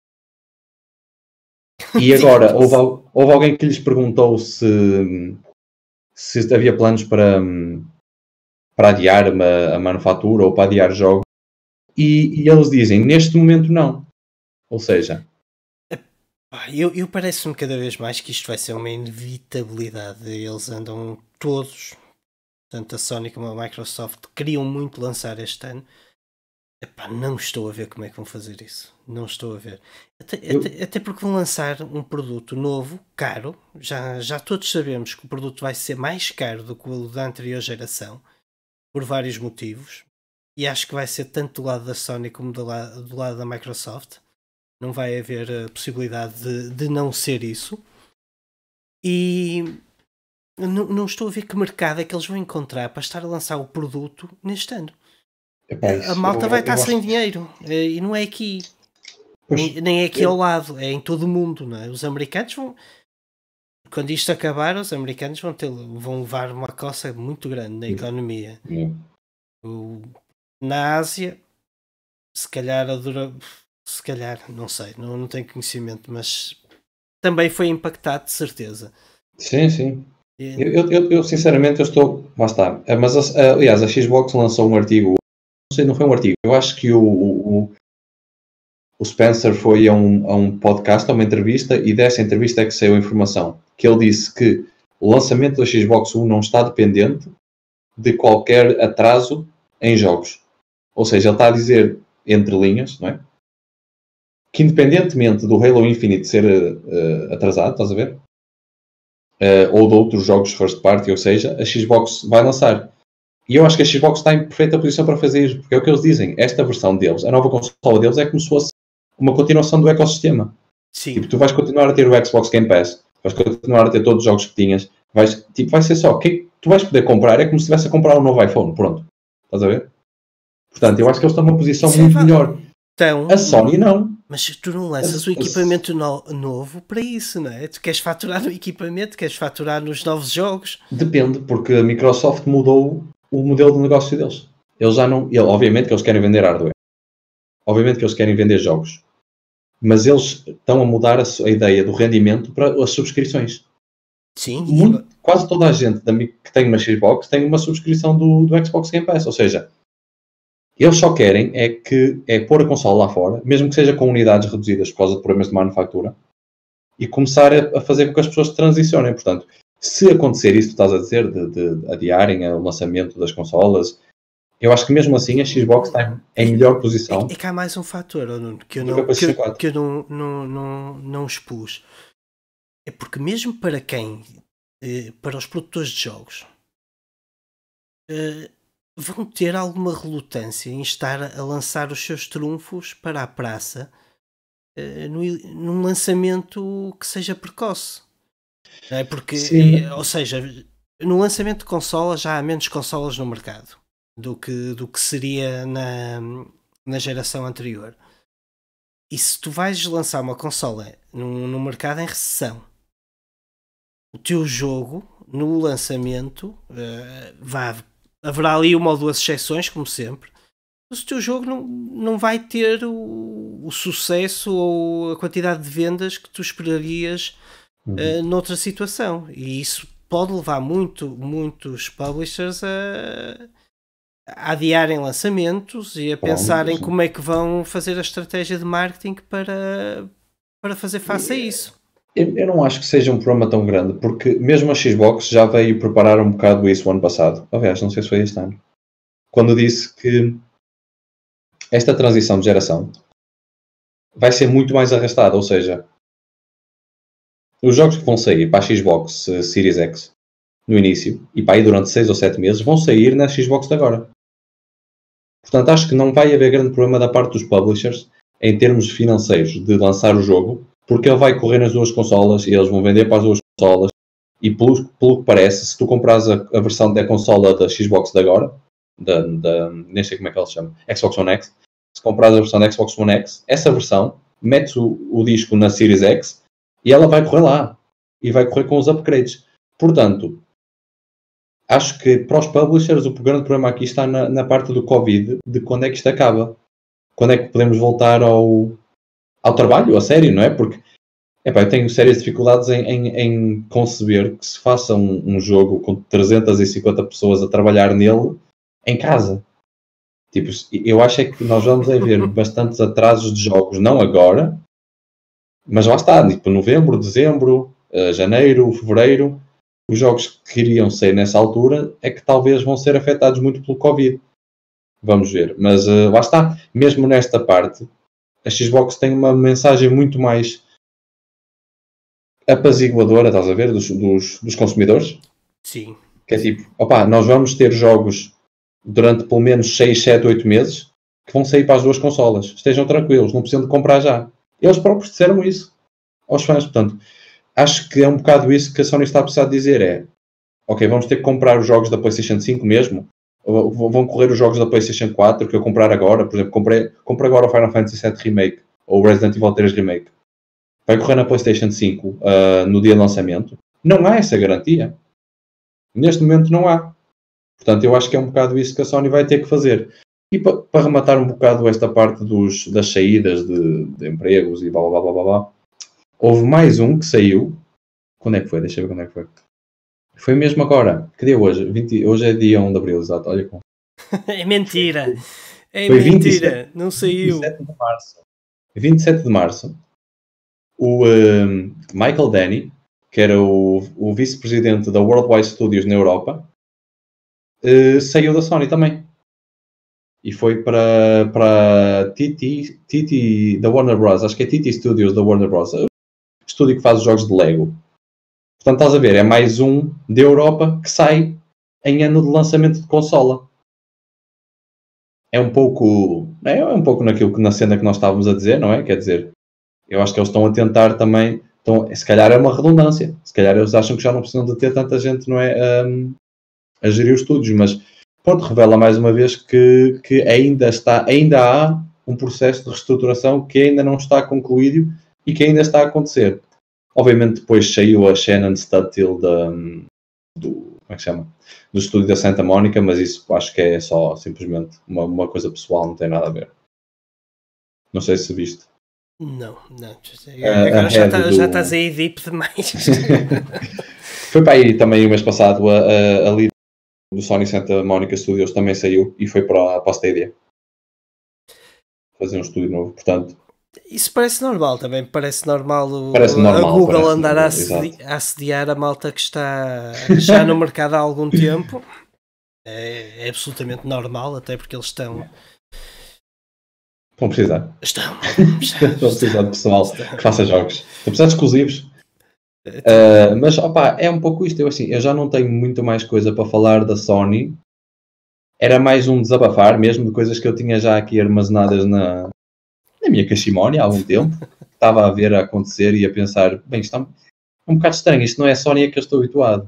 E agora, houve alguém que lhes perguntou se havia planos para adiar a manufatura ou para adiar jogos. e eles dizem, neste momento não. Ou seja... Eu parece-me cada vez mais que isto vai ser uma inevitabilidade. Eles andam todos, tanto a Sony como a Microsoft, queriam muito lançar este ano. Epá, não estou a ver como é que vão fazer isso. Não estou a ver. Até porque vão lançar um produto novo, caro. Já todos sabemos que o produto vai ser mais caro do que o da anterior geração, por vários motivos. E acho que vai ser tanto do lado da Sony como do lado da Microsoft. Não vai haver a possibilidade de não ser isso. E não estou a ver que mercado é que eles vão encontrar para estar a lançar o produto neste ano. Epá, A malta vai estar sem dinheiro. E não é aqui. Nem é aqui ao lado. É em todo o mundo. Não é? Os americanos vão... Quando isto acabar, os americanos vão levar uma coça muito grande na economia. Na Ásia, se calhar não sei, não tenho conhecimento, mas também foi impactado de certeza. Sim. Eu sinceramente eu estou... Lá está. Mas aliás, a Xbox lançou um artigo, não sei, não foi um artigo, eu acho que o Spencer foi a um podcast, a uma entrevista, e dessa entrevista é que saiu a informação, que ele disse que o lançamento da Xbox One não está dependente de qualquer atraso em jogos. Ou seja, ele está a dizer, entre linhas, não é? Que independentemente do Halo Infinite ser atrasado, estás a ver? Ou de outros jogos first party, ou seja, a Xbox vai lançar. E eu acho que a Xbox está em perfeita posição para fazer isso, porque é o que eles dizem, esta versão deles, a nova consola deles é como se fosse uma continuação do ecossistema. Sim. Tipo, tu vais continuar a ter o Xbox Game Pass, vais continuar a ter todos os jogos que tinhas, vai ser só, tu vais poder comprar, é como se estivesse a comprar um novo iPhone, pronto. Estás a ver? Portanto, eu acho que eles estão numa posição muito melhor. Então, a Sony não. Mas tu não lanças o equipamento novo para isso, não é? Tu queres faturar no equipamento, queres faturar nos novos jogos. Depende, porque a Microsoft mudou o modelo de negócio deles. Eles já não... obviamente que eles querem vender hardware. Obviamente que eles querem vender jogos. Mas eles estão a mudar a ideia do rendimento para as subscrições. Sim. Quase toda a gente que tem uma Xbox tem uma subscrição do Xbox Game Pass. Ou seja, eles só querem é pôr a consola lá fora, mesmo que seja com unidades reduzidas por causa de problemas de manufatura, e começar a fazer com que as pessoas transicionem. Portanto, se acontecer isso que estás a dizer, de adiarem o lançamento das consolas, eu acho que mesmo assim a Xbox está em melhor posição. É que há mais um fator, Nuno, que eu não expus. É porque mesmo para para os produtores de jogos, vão ter alguma relutância em estar a lançar os seus trunfos para a praça num lançamento que seja precoce. Não é? Porque, ou seja, no lançamento de consolas já há menos consolas no mercado do que seria na geração anterior. E se tu vais lançar uma consola num mercado em recessão, o teu jogo no lançamento haverá ali uma ou duas exceções, como sempre, mas o teu jogo não vai ter o sucesso ou a quantidade de vendas que tu esperarias noutra situação. E isso pode levar muitos publishers a adiarem lançamentos e a pensarem como é que vão fazer a estratégia de marketing para fazer face a isso. Eu não acho que seja um problema tão grande, porque mesmo a Xbox já veio preparar um bocado isso o ano passado. Aliás, não sei se foi este ano. Quando disse que esta transição de geração vai ser muito mais arrastada. Ou seja, os jogos que vão sair para a Xbox Series X no início, e para aí durante 6 ou 7 meses, vão sair na Xbox de agora. Portanto, acho que não vai haver grande problema da parte dos publishers em termos financeiros de lançar o jogo, porque ele vai correr nas duas consolas e eles vão vender para as duas consolas. E pelo que parece, se tu compras a versão da consola da Xbox de agora, nem sei como é que ela se chama, Xbox One X, se compras a versão da Xbox One X, essa versão, metes o disco na Series X e ela vai correr lá. E vai correr com os upgrades. Portanto, acho que para os publishers o grande problema aqui está na parte do Covid, de quando é que isto acaba. Quando é que podemos voltar ao trabalho, a sério, não é? Porque eu tenho sérias dificuldades em conceber que se faça um jogo com 350 pessoas a trabalhar nele em casa. Tipo, eu acho é que nós vamos ver bastantes atrasos de jogos, não agora, mas lá está, tipo novembro, dezembro, janeiro, fevereiro, os jogos que iriam sair nessa altura é que talvez vão ser afetados muito pelo Covid. Vamos ver. Mas lá está, mesmo nesta parte, a Xbox tem uma mensagem muito mais apaziguadora, estás a ver, dos consumidores. Sim. Que é tipo, opá, nós vamos ter jogos durante pelo menos 6, 7, 8 meses que vão sair para as duas consolas. Estejam tranquilos, não precisam de comprar já. Eles próprios disseram isso aos fãs. Portanto, acho que é um bocado isso que a Sony está a precisar dizer. É, ok, vamos ter que comprar os jogos da PlayStation 5 mesmo? Ou vão correr os jogos da PlayStation 4 que eu comprar agora? Por exemplo, compre agora o Final Fantasy VII Remake ou o Resident Evil 3 Remake. Vai correr na PlayStation 5 no dia de lançamento? Não há essa garantia. Neste momento não há. Portanto, eu acho que é um bocado isso que a Sony vai ter que fazer. E para rematar um bocado esta parte das saídas de empregos e blá blá blá blá blá, houve mais um que saiu. Quando é que foi? Deixa eu ver quando é que foi. Foi mesmo agora. Que dia hoje? Hoje é dia 1 de Abril, exato. Olha como. É mentira. É Foi mentira. Não saiu. 27 de março. O Michael Denny, que era o vice-presidente da Worldwide Studios na Europa, saiu da Sony também. E foi para TT da Warner Bros. Acho que é TT Studios da Warner Bros. O estúdio que faz os jogos de Lego. Portanto, estás a ver, é mais um da Europa que sai em ano de lançamento de consola. É um pouco naquilo que na cena que nós estávamos a dizer, não é? Quer dizer, eu acho que eles estão a tentar também, se calhar é uma redundância, se calhar eles acham que já não precisam de ter tanta gente, não é, a gerir os estúdios, mas pronto, revela mais uma vez que ainda há um processo de reestruturação que ainda não está concluído e que ainda está a acontecer. Obviamente depois saiu a Shannon Studtill como é que se chama? Do estúdio da Santa Mónica, mas isso acho que é só simplesmente uma coisa pessoal, não tem nada a ver. Não sei se viste. Não. Agora já estás aí deep demais. Foi para aí também o mês passado a líder do Sony Santa Mónica Studios também saiu e foi para a Stadia fazer um estúdio novo, portanto. Isso parece normal também, parece normal a Google andar a assediar a malta que está já no mercado há algum tempo. É absolutamente normal, até porque eles estão precisar. Estão precisar de pessoal que faça jogos. Estão precisar de exclusivos. Mas opa, é um pouco isto. Eu já não tenho muito mais coisa para falar da Sony. Era mais um desabafar mesmo de coisas que eu tinha já aqui armazenadas na minha cachimónia há algum tempo. Estava a ver a acontecer e a pensar, bem, isto é um bocado estranho, isto não é a Sony a que eu estou habituado.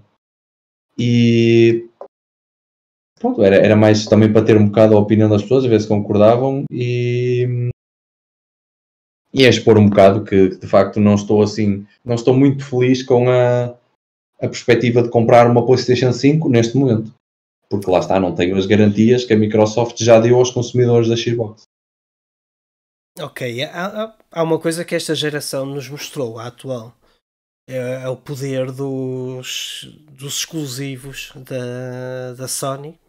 E pronto, era mais também para ter um bocado a opinião das pessoas, a ver se concordavam e a expor um bocado que de facto não estou muito feliz com a perspectiva de comprar uma PlayStation 5 neste momento. Porque lá está, não tenho as garantias que a Microsoft já deu aos consumidores da Xbox. Ok, há uma coisa que esta geração nos mostrou, a atual. É o poder dos exclusivos da Sony,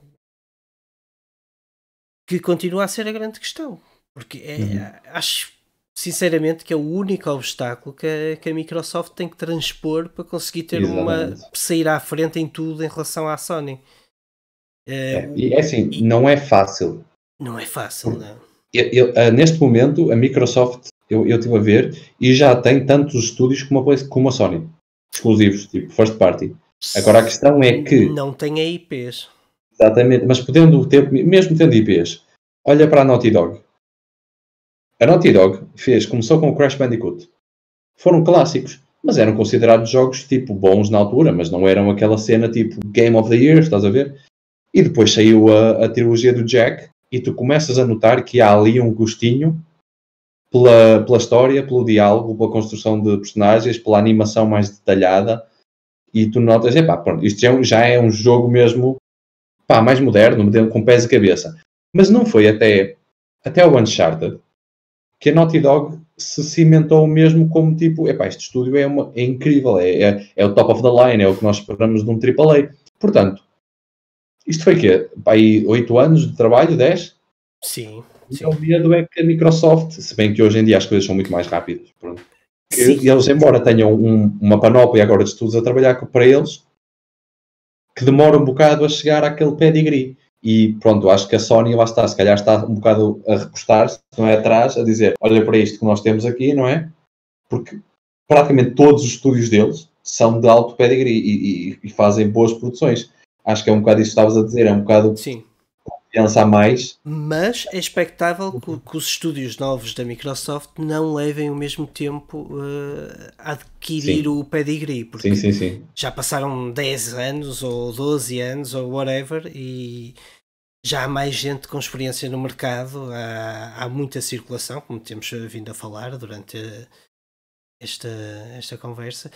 que continua a ser a grande questão. Porque acho sinceramente que é o único obstáculo que a Microsoft tem que transpor para conseguir ter sair à frente em tudo em relação à Sony. E é assim, não é fácil. Não é fácil, não. Neste momento, a Microsoft, eu estive a ver, e já tem tantos estúdios como a Sony. Exclusivos, tipo first party. Agora a questão é que... Não tem IPs. Exatamente, mas mesmo tendo IPs, olha para a Naughty Dog. A Naughty Dog começou com o Crash Bandicoot. Foram clássicos, mas eram considerados jogos tipo bons na altura, mas não eram aquela cena tipo Game of the Year, estás a ver? E depois saiu a trilogia do Jack e tu começas a notar que há ali um gostinho pela história, pelo diálogo, pela construção de personagens, pela animação mais detalhada e tu notas, pronto, isto já é um jogo mesmo mais moderno, com pés e cabeça. Mas não foi até o Uncharted que a Naughty Dog se cimentou mesmo como tipo, este estúdio é incrível, é o top of the line, é o que nós esperamos de um AAA. Portanto, isto foi o quê? Aí 8 anos de trabalho, 10? Sim, O meu medo é que a Microsoft, se bem que hoje em dia as coisas são muito mais rápidas, pronto, eles, embora tenham uma panóplia agora de estudos a trabalhar para eles, que demora um bocado a chegar àquele pedigree. E pronto, acho que a Sony lá está, se calhar está um bocado a recostar-se, não é, atrás, a dizer, olha para isto que nós temos aqui, não é? Porque praticamente todos os estúdios deles são de alto pedigree e fazem boas produções. Acho que é um bocado isso que estavas a dizer, é um bocado confiança a mais. Mas é expectável que os estúdios novos da Microsoft não levem o mesmo tempo a adquirir o pedigree, porque já passaram 10 anos ou 12 anos ou whatever e já há mais gente com experiência no mercado, há muita circulação, como temos vindo a falar durante esta conversa.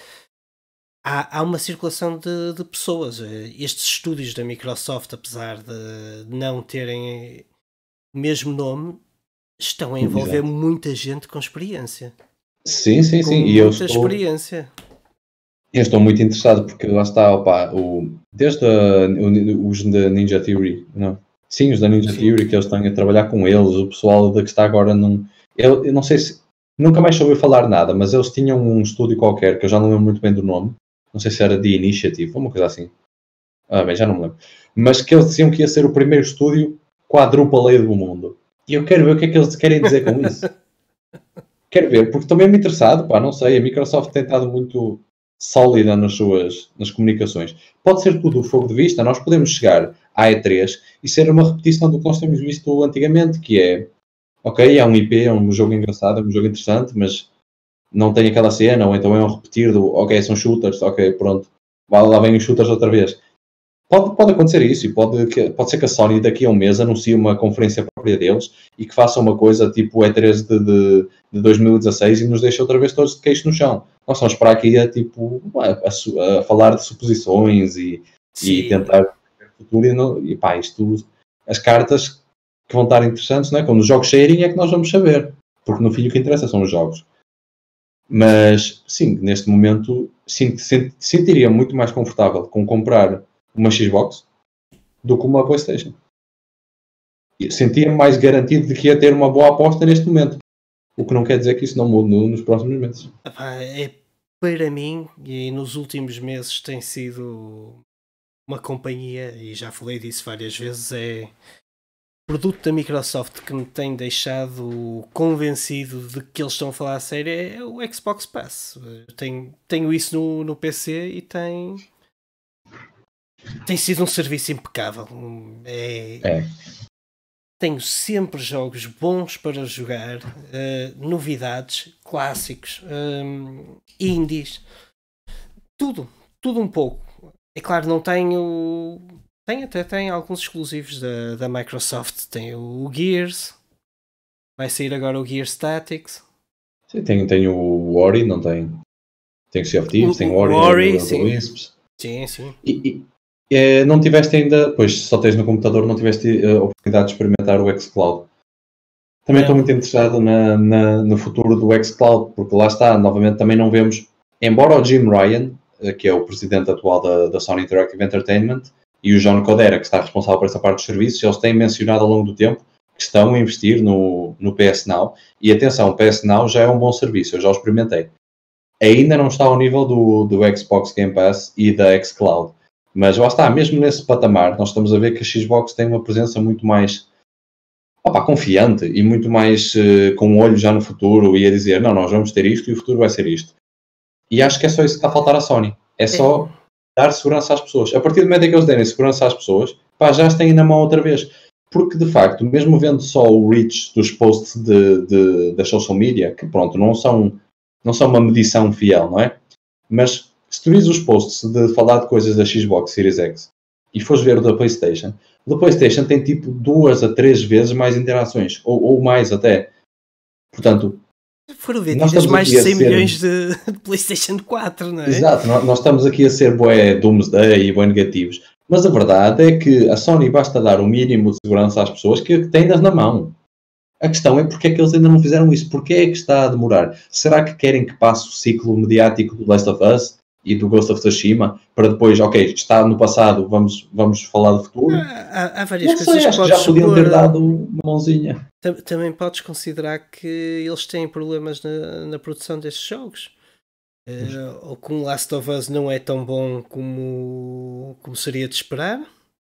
Há uma circulação de pessoas. Estes estúdios da Microsoft, apesar de não terem o mesmo nome, estão a envolver muita gente com experiência. Sim. E muita experiência. Eu estou muito interessado porque lá está, desde os da Ninja Theory, não? Sim, os da Ninja Theory, que eles estão a trabalhar com eles, o pessoal que está agora eu não sei se nunca mais soube falar nada, mas eles tinham um estúdio qualquer, que eu já não lembro muito bem do nome, não sei se era The Initiative, uma coisa assim. Bem, já não me lembro. Mas que eles diziam que ia ser o primeiro estúdio quadruple A do mundo. E eu quero ver o que é que eles querem dizer com isso. Quero ver, porque estou mesmo interessado, não sei, a Microsoft tem estado muito sólida nas comunicações. Pode ser tudo o fogo de vista, nós podemos chegar à E3 e ser uma repetição do que nós temos visto antigamente, que é, ok, é um IP, é um jogo engraçado, é um jogo interessante, mas não tem aquela cena, ou então é um repetir do, ok, são shooters, ok, pronto, lá vem os shooters outra vez. Pode acontecer isso, e pode ser que a Sony daqui a um mês anuncie uma conferência própria deles e que faça uma coisa tipo E3 de 2016 e nos deixe outra vez todos de queixo no chão. Nós vamos esperar aqui a falar de suposições e tentar ver o futuro isto, as cartas que vão estar interessantes, não é? Quando os jogos saírem é que nós vamos saber, porque no fim o que interessa são os jogos. Mas sim, neste momento sentiria muito mais confortável com comprar uma Xbox do que uma PlayStation. Sentia-me mais garantido de que ia ter uma boa aposta neste momento. O que não quer dizer que isso não mude nos próximos meses. Para mim, e nos últimos meses tem sido uma companhia, e já falei disso várias vezes, é produto da Microsoft que me tem deixado convencido de que eles estão a falar a sério, é o Xbox Pass. Tenho isso no PC e tem sido um serviço impecável. Tenho sempre jogos bons para jogar, novidades, clássicos, indies, tudo um pouco. É claro, não tenho... Tem alguns exclusivos da Microsoft. Tem o Gears, vai sair agora o Gears Tactics. Sim, tem o Ori, não tem? Tem o Sea of Thieves, tem o Ori, sim. Wisps. Sim. E não tiveste ainda, pois só tens no computador, não tiveste a oportunidade de experimentar o xCloud. Também estou muito interessado no futuro do xCloud, porque lá está, novamente também não vemos, embora o Jim Ryan, que é o presidente atual da Sony Interactive Entertainment, e o John Codera, que está responsável por essa parte dos serviços, eles têm mencionado ao longo do tempo que estão a investir no PS Now. E atenção, o PS Now já é um bom serviço, eu já o experimentei. Ainda não está ao nível do Xbox Game Pass e da xCloud. Mas lá está, mesmo nesse patamar, nós estamos a ver que a Xbox tem uma presença muito mais confiante e muito mais com um olho já no futuro e a dizer, não, nós vamos ter isto e o futuro vai ser isto. E acho que é só isso que está a faltar à Sony. É só dar segurança às pessoas. A partir do momento em que eles derem segurança às pessoas, já as têm na mão outra vez. Porque, de facto, mesmo vendo só o reach dos posts das social media, que pronto, não são uma medição fiel, não é? Mas se tu vires os posts de falar de coisas da Xbox Series X e fores ver o da PlayStation tem tipo 2 a 3 vezes mais interações, ou mais até. Portanto, foram vendidas mais de 100 milhões de PlayStation 4, não é? Exato, nós estamos aqui a ser bué doomsday e bué negativos. Mas a verdade é que a Sony basta dar o mínimo de segurança às pessoas que têm-nas na mão. A questão é porque é que eles ainda não fizeram isso. Porquê é que está a demorar? Será que querem que passe o ciclo mediático do Last of Us? e do Ghost of Tsushima, para depois, ok, está no passado, vamos falar do futuro. Há várias Não coisas sei, que acho que já podes podiam supor. ter dado uma mãozinha. Também podes considerar que eles têm problemas na produção destes jogos. Ou que um Last of Us não é tão bom como seria de esperar.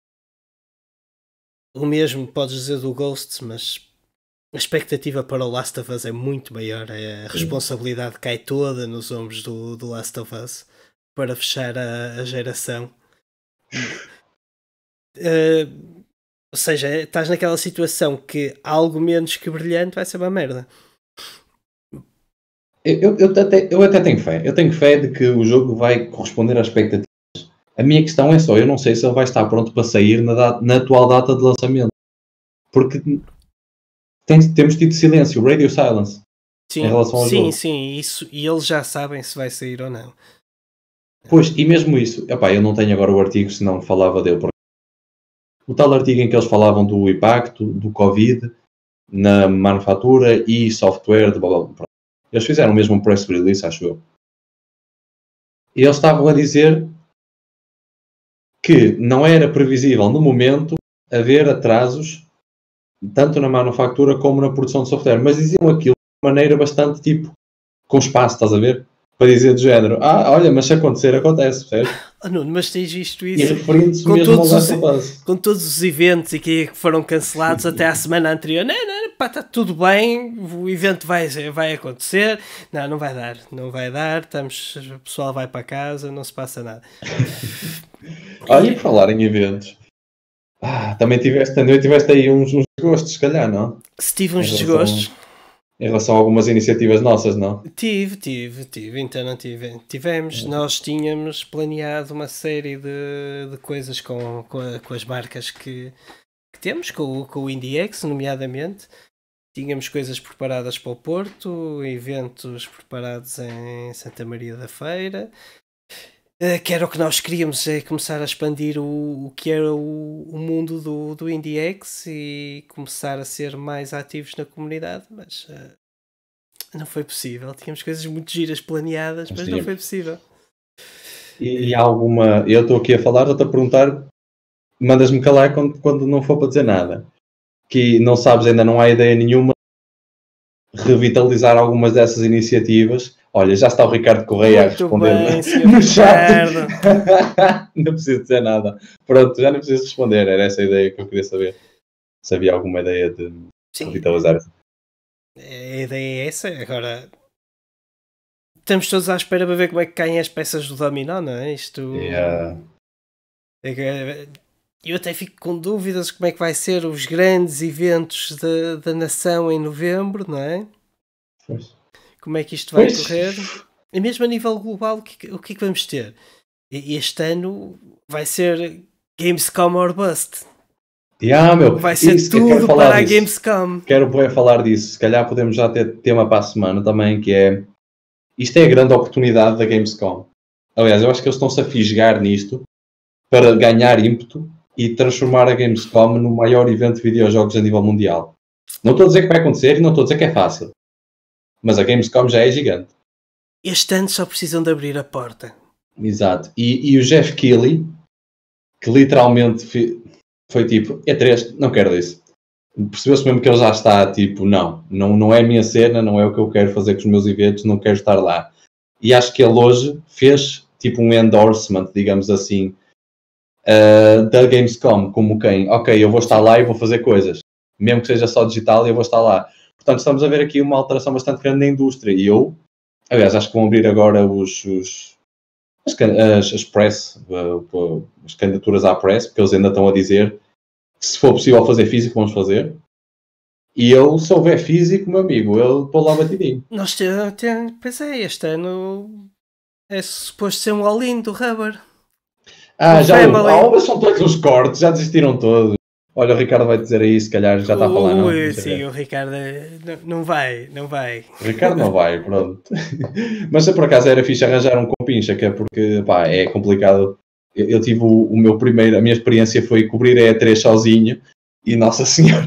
O mesmo podes dizer do Ghosts, mas a expectativa para o Last of Us é muito maior. A responsabilidade cai toda nos ombros do Last of Us para fechar a geração. Ou seja, estás naquela situação que algo menos que brilhante vai ser uma merda. Eu até tenho fé. Eu tenho fé de que o jogo vai corresponder às expectativas. A minha questão é só, eu não sei se ele vai estar pronto para sair na atual data de lançamento. Porque temos tido silêncio, radio silence, sim, em relação ao jogo. Sim, isso, e eles já sabem se vai sair ou não. Pois, e mesmo isso, eu não tenho agora o artigo, senão falava dele. O tal artigo em que eles falavam do impacto do Covid na manufatura e software de blá blá blá. Eles fizeram mesmo um press release, acho eu. E eles estavam a dizer que não era previsível no momento haver atrasos tanto na manufatura como na produção de software, mas diziam aquilo de maneira bastante tipo com espaço, estás a ver? Para dizer do género, olha, mas se acontecer, acontece, percebes? Nuno, mas tens visto isso? E referindo-se mesmo ao Last of Us. Com todos os eventos e que foram cancelados até à semana anterior, pá, está tudo bem, o evento vai acontecer, não vai dar, o pessoal vai para casa, não se passa nada. Olha, e por falar em eventos, também tiveste aí uns desgostos, se calhar, não? Se tive uns desgostos. Em relação a algumas iniciativas nossas, não? Tive, então não tive. Tivemos, nós tínhamos planeado uma série de coisas com as marcas que temos, com o IndieX, nomeadamente. Tínhamos coisas preparadas para o Porto, eventos preparados em Santa Maria da Feira. Que era o que nós queríamos, é começar a expandir o que era o mundo do IndieX e começar a ser mais ativos na comunidade, mas não foi possível. Tínhamos coisas muito giras planeadas, mas não foi possível. E há alguma... Eu estou aqui a falar, estou-te a perguntar, mandas-me calar quando não for para dizer nada. Que não sabes, ainda não há ideia nenhuma de revitalizar algumas dessas iniciativas. Olha, já está o Ricardo Correia a responder no chat. Não preciso dizer nada. Pronto, já não preciso responder. Era essa a ideia que eu queria saber. Se havia alguma ideia de revitalizar. A ideia é essa. Agora, estamos todos à espera para ver como é que caem as peças do dominó, não é? Eu até fico com dúvidas como é que vai ser os grandes eventos da nação em novembro, não é? Pois. Como é que isto vai correr? E mesmo a nível global, o que é que vamos ter? Este ano vai ser Gamescom or Bust. Vai ser tudo para a Gamescom. Quero falar disso. Se calhar podemos já ter tema para a semana também, que é... Isto é a grande oportunidade da Gamescom. Aliás, eu acho que eles estão-se a fisgar nisto para ganhar ímpeto e transformar a Gamescom no maior evento de videojogos a nível mundial. Não estou a dizer que vai acontecer e não estou a dizer que é fácil. Mas a Gamescom já é gigante. Este ano só precisam de abrir a porta. Exato. E o Jeff Keighley, que literalmente foi tipo, E3, não quero disso. Percebeu-se mesmo que ele já está tipo, não é a minha cena, não é o que eu quero fazer com os meus eventos, não quero estar lá. E acho que ele hoje fez tipo um endorsement, digamos assim, da Gamescom, como quem, ok, eu vou estar lá e vou fazer coisas. Mesmo que seja só digital, eu vou estar lá. Portanto, estamos a ver aqui uma alteração bastante grande na indústria. E aliás, acho que vão abrir agora as press, as candidaturas à press, porque eles ainda estão a dizer que se for possível fazer físico, vamos fazer. E eu, se houver físico, meu amigo, eu estou lá batidinho. Nós pensei, este ano é suposto ser um all-in do Rubber. Mas são todos os cortes, já desistiram todos. Olha, o Ricardo vai dizer aí, se calhar já está a falar, não? Sim, o Ricardo não vai. O Ricardo não vai, pronto. Mas se por acaso era fixe arranjar um compincha, que é porque, é complicado. Eu tive a minha experiência foi cobrir a E3 sozinho e, nossa senhora,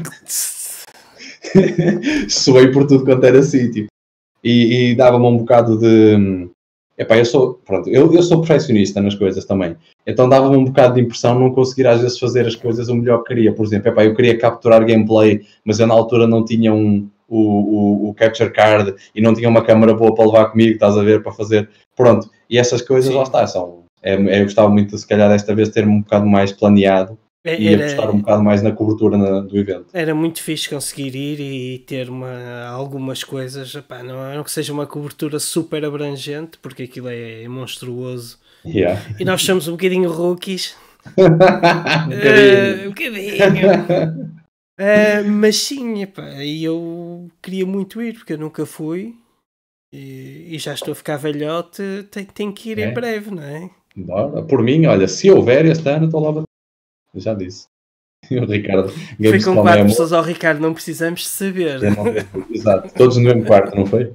suei por tudo quanto era sítio. E dava-me um bocado de epá, eu sou perfeccionista nas coisas também. Então dava-me um bocado de impressão não conseguir às vezes fazer as coisas o melhor que queria. Por exemplo, epá, eu queria capturar gameplay, mas eu na altura não tinha o capture card e não tinha uma câmera boa para levar comigo, estás a ver, para fazer. Pronto, e essas coisas, lá está, eu gostava muito, se calhar, desta vez ter-me um bocado mais planeado e apostar um bocado mais na cobertura do evento. Era muito fixe conseguir ir e ter algumas coisas, epá, não que seja uma cobertura super abrangente, porque aquilo é monstruoso. Yeah. E nós somos um bocadinho rookies. Um bocadinho. Mas sim, epá, eu queria muito ir, porque eu nunca fui. E já estou a ficar velhote, tenho que ir em breve, não é? Bora. Por mim, olha, se houver este ano, estou lá. Eu já disse. O Ricardo. Foi com 4 pessoas ao Ricardo, não precisamos saber. Exato, todos no mesmo quarto, não foi?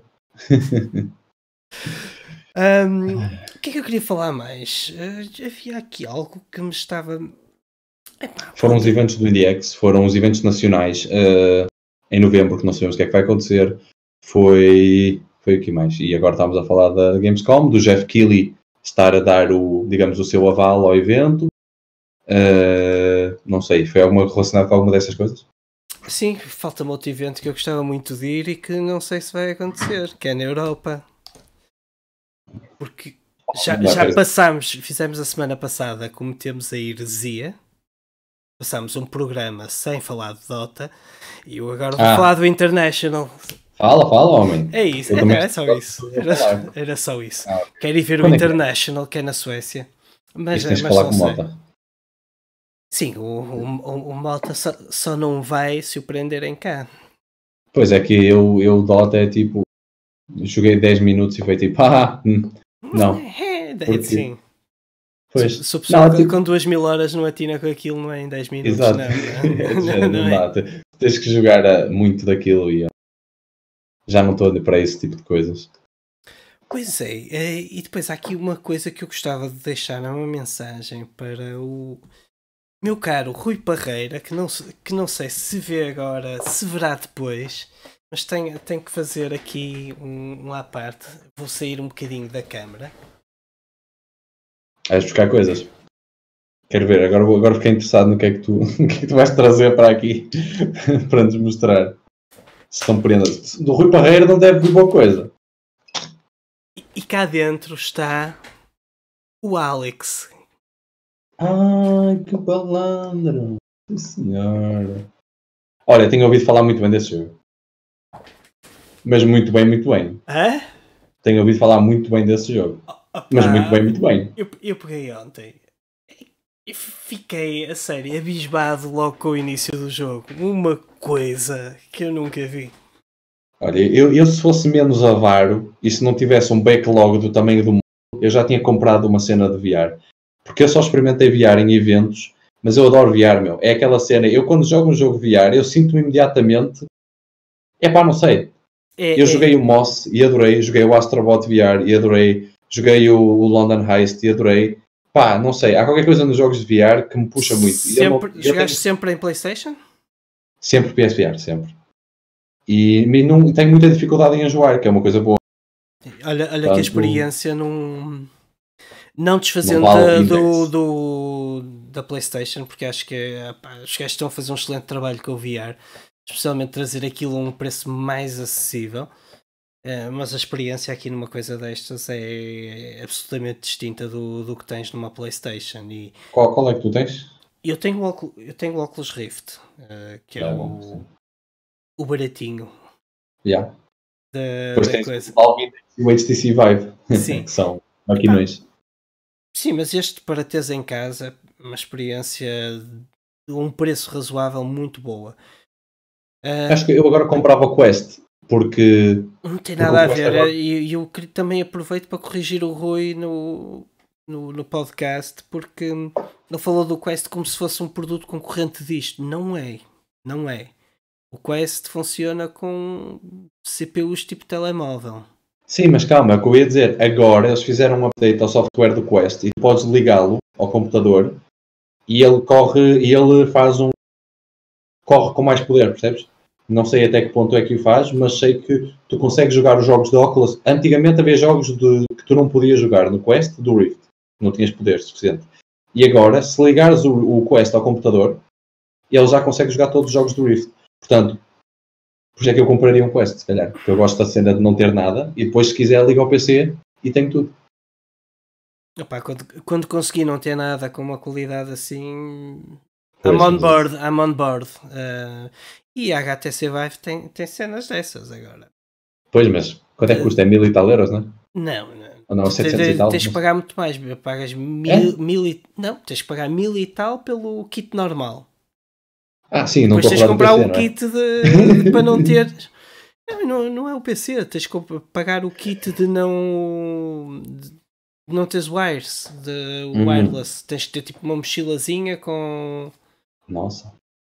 O que é que eu queria falar mais? Havia aqui algo que me estava... Foram os eventos do IndieX, foram os eventos nacionais em novembro, que não sabemos o que é que vai acontecer. Foi o que mais? E agora estamos a falar da Gamescom, do Jeff Keighley estar a dar o seu aval ao evento. Não sei, foi alguma relacionada com alguma dessas coisas? Sim, falta-me outro evento que eu gostava muito de ir e que não sei se vai acontecer, que é na Europa. Porque já passámos, fizemos a semana passada, como temos a heresia, passámos um programa sem falar de Dota e eu agora vou falar do International. Fala, homem. É isso, era só isso. Era só isso. Quero ir ver o International, que é na Suécia. Mas tens que falar com o Malta. Sim, o Malta só não vai se o prenderem cá. Pois é que eu Dota é tipo, joguei 10 minutos e foi tipo, não. Porque... Sim. Pois. Se o pessoal com 2000 horas não atina com aquilo, não é em 10 minutos. Exato. Não dá. Tens que jogar muito daquilo e já não estou para esse tipo de coisas. Pois é, e depois há aqui uma coisa que eu gostava de deixar numa mensagem para o meu caro Rui Parreira, que não sei se vê agora, se verá depois, mas tenho que fazer aqui um à parte. Vou sair um bocadinho da câmara. Vais buscar coisas. Quero ver, agora fiquei interessado no que é que tu vais trazer para aqui para nos mostrar. Se estão prendas. Do Rui Parreira não deve vir boa coisa. E cá dentro está o Alex. Ai, que balandro. Sim, senhora. Olha, tenho ouvido falar muito bem desse jogo. Mas muito bem. Hã? Tenho ouvido falar muito bem desse jogo. Mas muito bem. Eu peguei ontem e fiquei, a sério, abismado logo com o início do jogo. Uma coisa que eu nunca vi. Olha, eu se fosse menos avaro e se não tivesse um backlog do tamanho do mundo, eu já tinha comprado uma cena de VR. Porque eu só experimentei VR em eventos, mas eu adoro VR, meu. É aquela cena, eu quando jogo um jogo VR, eu sinto-me imediatamente... não sei. Eu joguei o Moss e adorei, joguei o Astrobot VR e adorei, joguei o London Heist e adorei. Não sei, há qualquer coisa nos jogos de VR que me puxa muito. Jogaste sempre em PlayStation? Sempre PSVR, sempre. E tenho muita dificuldade em enjoar, que é uma coisa boa. Olha que a experiência não desfazendo da PlayStation, porque acho que os gajos estão a fazer um excelente trabalho com o VR, especialmente trazer aquilo a um preço mais acessível. Mas a experiência aqui numa coisa destas é absolutamente distinta do que tens numa PlayStation. E qual é que tu tens? Eu tenho o Oculus Rift, que é o baratinho. Yeah. Da coisa. O HTC Vive. Sim. Que são maquinões. Sim, mas este para teres em casa, uma experiência de um preço razoável muito boa. Acho que eu agora comprava o Quest, porque... Não tem nada a ver, e eu também aproveito para corrigir o Rui no podcast, porque ele falou do Quest como se fosse um produto concorrente disto. Não é. O Quest funciona com CPUs tipo telemóvel. Sim, mas calma, é o que eu ia dizer. Agora eles fizeram um update ao software do Quest e tu podes ligá-lo ao computador e ele corre com mais poder, percebes? Não sei até que ponto é que o faz, mas sei que tu consegues jogar os jogos de Oculus. Antigamente havia jogos que tu não podias jogar no Quest do Rift. Não tinhas poder suficiente. E agora, se ligares o Quest ao computador, ele já consegue jogar todos os jogos do Rift. Portanto, por isso é que eu compraria um Quest, se calhar. Porque eu gosto da cena de não ter nada. E depois, se quiser, liga ao PC e tenho tudo. Opa, quando consegui não ter nada com uma qualidade assim... Pois, I'm on board. E a HTC Vive tem cenas dessas agora. Pois, mas quanto é que custa? É 1000 e tal euros, não é? Não. Ou não, 700 e tal? Tens que pagar muito mais. Pagas mil e... Não, tens que pagar 1000 e tal pelo kit normal. Sim, não depois tens que comprar PC, o kit para não ter... Não é o PC. Tens que pagar o kit de não teres wires, de wireless. Tens que ter tipo uma mochilazinha com... Nossa.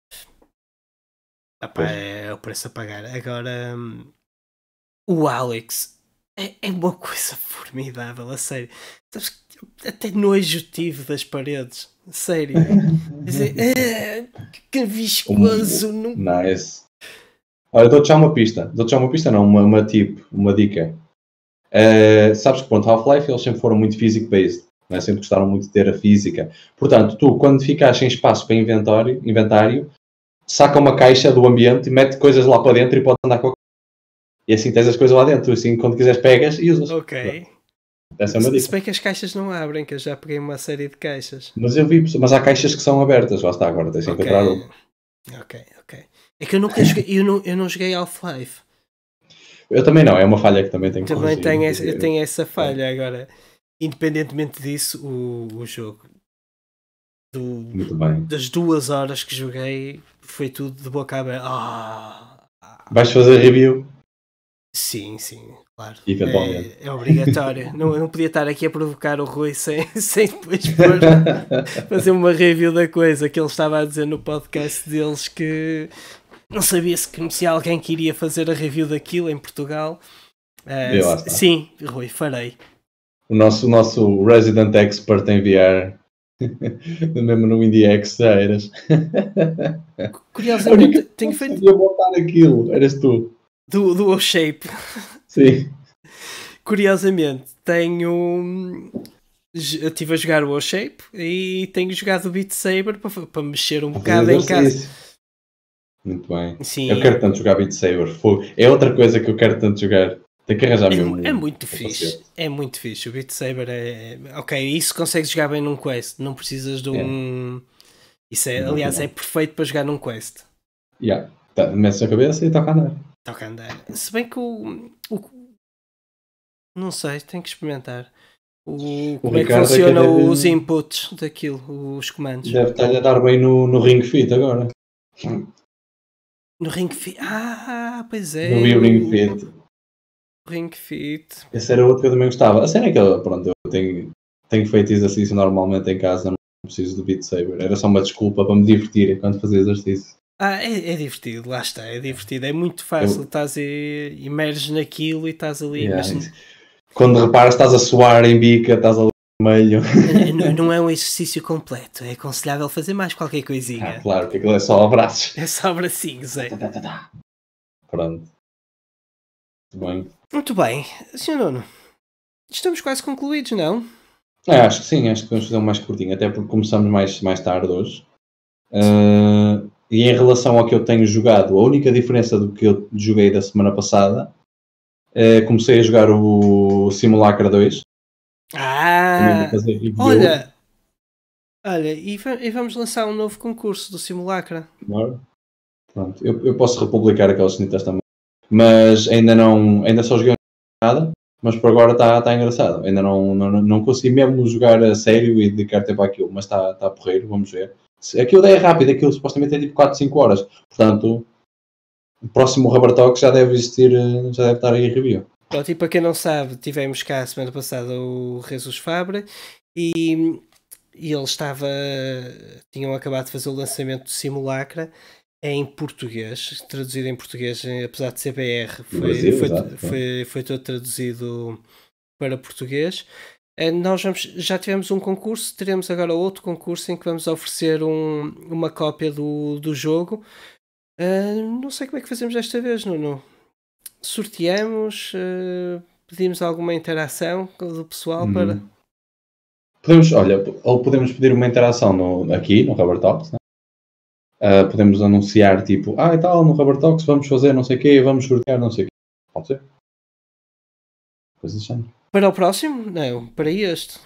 É o preço a pagar. Agora, o Alex é uma coisa formidável, a sério. Até nojo tive das paredes. Sério. Que viscoso. Nice. Olha, dou-te já uma pista. Não, uma dica. Sabes que, pronto, Half-Life eles sempre foram muito physics-based. Né? Sempre gostaram muito de ter a física. Portanto, tu, quando ficas sem espaço para inventário, saca uma caixa do ambiente e mete coisas lá para dentro e pode andar com a caixa. E assim tens as coisas lá dentro. Assim, quando quiseres, pegas e usas. Ok. Essa é uma dica. Se bem que as caixas não abrem, que eu já peguei uma série de caixas. Mas eu vi, mas há caixas que são abertas. Lá está, agora tens que encontrar uma. Ok. É que eu nunca joguei, eu não joguei Half-Life. Eu também não, é uma falha que também tenho que corrigir. Eu tenho essa falha agora. Independentemente disso, o jogo muito bem. das 2 horas que joguei foi tudo de boca aberta. Vais fazer review? Sim, claro. Eventualmente. É obrigatório. não podia estar aqui a provocar o Rui sem depois fazer uma review da coisa que ele estava a dizer no podcast deles, que não sabia se alguém queria fazer a review daquilo em Portugal. Sim, Rui, farei. O nosso Resident Expert em VR, mesmo no IndieX já eras. Curiosamente, tenho feito. Sabia montar aquilo, eras tu. Do O-Shape. Sim. Curiosamente, eu estive a jogar o O-Shape e tenho jogado o Beat Saber para mexer um bocado em casa. Muito bem. Sim. Eu quero tanto jogar Beat Saber. É outra coisa que eu quero tanto jogar. Tem que arranjar mesmo. É muito fixe. É muito fixe. O Beat Saber ok, isso consegues jogar bem num Quest. Não precisas de um... Isso aliás, é perfeito para jogar num Quest. Metes a cabeça e toca a andar. Toca a andar. Se bem que não sei, tenho que experimentar. Como é que funciona os inputs daquilo, os comandos. Deve estar a dar bem no Ring Fit agora. No Ring Fit? Pois é. No Ring Fit. Ring Fit. Esse era outro que eu também gostava. A cena é que pronto, eu tenho feito exercício normalmente em casa, não preciso do Beat Saber. Era só uma desculpa para me divertir enquanto fazia exercício. É divertido, lá está, é divertido. É muito fácil, estás imerges naquilo e estás ali. Mas... Quando reparas, estás a suar em bica, estás ali vermelho. Não é um exercício completo, é aconselhável fazer mais qualquer coisinha. Claro, porque aquilo é só braços. É só bracinhos, é. Pronto. Muito bem, Sr. Nuno, estamos quase concluídos, não? Acho que sim, acho que vamos fazer um mais curtinho, até porque começamos mais tarde hoje. E em relação ao que eu tenho jogado, a única diferença do que eu joguei da semana passada, comecei a jogar o Simulacra 2. Olha, e vamos lançar um novo concurso do Simulacra. Pronto, eu posso republicar aquelas cenitas também. Mas ainda só joguei nada, mas por agora está engraçado. Ainda não consegui mesmo jogar a sério e dedicar tempo àquilo, mas está porreiro, vamos ver. Aquilo é rápido, aquilo supostamente é tipo 4, 5 horas. Portanto, o próximo Rubber Talk já deve existir, já deve estar aí em review. Pronto, e para quem não sabe, tivemos cá a semana passada o Jesus Fabre e ele tinham acabado de fazer o lançamento do Simulacra em português, traduzido em português, apesar de ser BR, foi todo traduzido para português. Nós já tivemos um concurso, teremos agora outro concurso em que vamos oferecer uma cópia do jogo. Não sei como é que fazemos desta vez, Nuno. Sorteamos, pedimos alguma interação do pessoal para. Podemos, olha, ou podemos pedir uma interação aqui no Rubber Talks, né? Podemos anunciar tipo, e tal, no Rubber Talks vamos fazer não sei o quê, vamos sortear não sei o quê. Pode ser? Coisa do género. Para o próximo? Não, para este.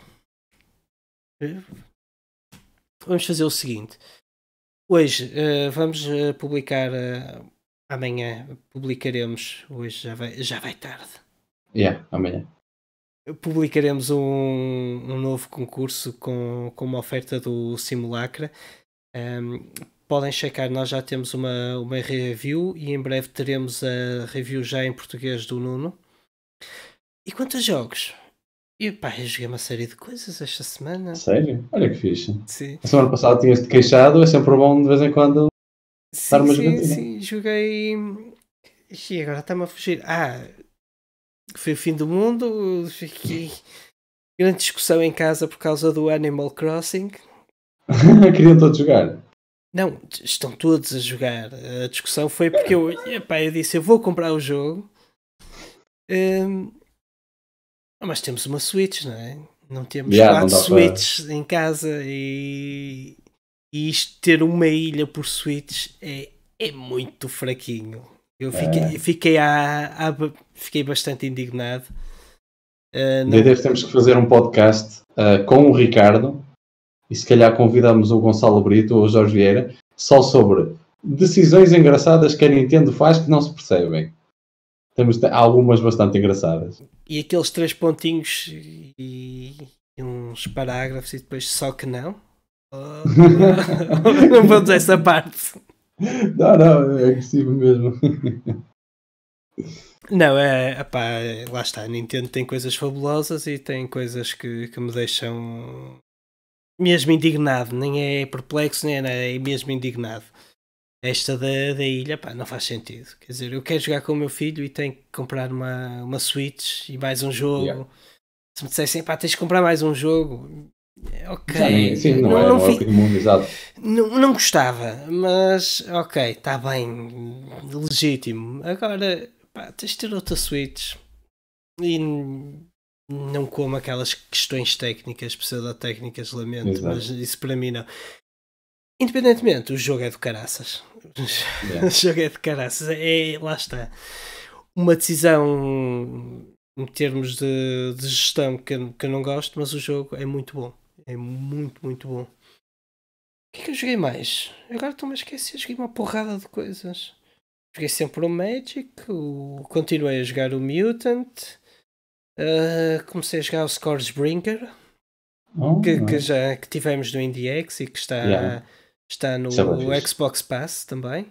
Vamos fazer o seguinte. Hoje vamos publicar. Amanhã publicaremos. Hoje já vai tarde. Amanhã. Publicaremos um novo concurso com uma oferta do Simulacra. Podem checar, nós já temos uma review e em breve teremos a review já em português do Nuno. E quanto a jogos? Eu joguei uma série de coisas esta semana. Sério? Olha que fixe. Sim. A semana passada tinhas-te queixado, é sempre bom de vez em quando dar uma jogatina. Sim, joguei. E agora está-me a fugir. Foi o fim do mundo. Fiquei. Grande discussão em casa por causa do Animal Crossing. Queriam todos jogar. Não, estão todos a jogar. A discussão foi porque eu disse, eu vou comprar o jogo. Mas temos uma Switch, não é? Não temos 4 Switches em casa e isto ter uma ilha por Switch é muito fraquinho. Eu fiquei bastante indignado. Temos que fazer um podcast com o Ricardo e se calhar convidamos o Gonçalo Brito ou o Jorge Vieira só sobre decisões engraçadas que a Nintendo faz que não se percebem. Temos algumas bastante engraçadas. E aqueles 3 pontinhos e uns parágrafos e depois só que não. Não vamos a essa parte. Não, é agressivo mesmo. Não, lá está. A Nintendo tem coisas fabulosas e tem coisas que me deixam mesmo indignado. Nem é perplexo, nem é mesmo indignado. Esta da ilha, não faz sentido. Quer dizer, eu quero jogar com o meu filho e tenho que comprar uma Switch e mais um jogo. Yeah. Se me dissessem, tens de comprar mais um jogo, ok. Sim, não é o fim do mundo, exato. Não gostava, mas ok, está bem, legítimo. Agora, tens de ter outra Switch e não como aquelas questões técnicas, pseudotécnicas, lamento, exato. Mas isso para mim não. Independentemente, o jogo é do caraças. Yeah. O jogo é de caraças. Lá está. Uma decisão em termos de gestão que eu não gosto, mas o jogo é muito bom. É muito, muito bom. O que é que eu joguei mais? Agora estou-me a esquecer. Joguei uma porrada de coisas. Joguei sempre o Magic. Continuei a jogar o Mutant. Comecei a jogar o Scourgebrinker. Que tivemos no IndieX e que está no Xbox Pass também.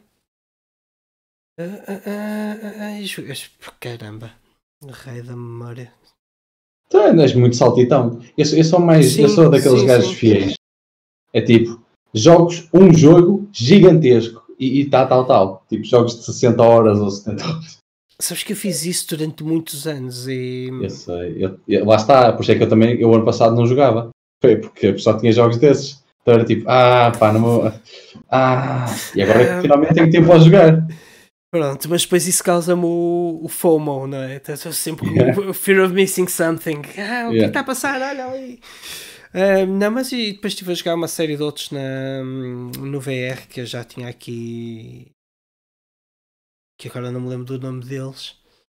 Caramba, raio da memória. Tu és muito saltitão. Eu sou daqueles gajos fiéis. É tipo, um jogo gigantesco e tal. Tipo, jogos de 60 horas ou 70 horas. Sabes que eu fiz isso durante muitos anos e... Eu sei. Lá está, por isso é que eu ano passado não jogava. Foi porque só tinha jogos desses. Então era tipo, não vou... e agora finalmente tenho tempo a jogar. Pronto, mas depois isso causa-me o FOMO, não é? Estou sempre com o Fear of Missing Something. O que está a passar? Olha ali. Não, mas e depois estive a jogar uma série de outros no VR que eu já tinha aqui, que agora não me lembro do nome deles.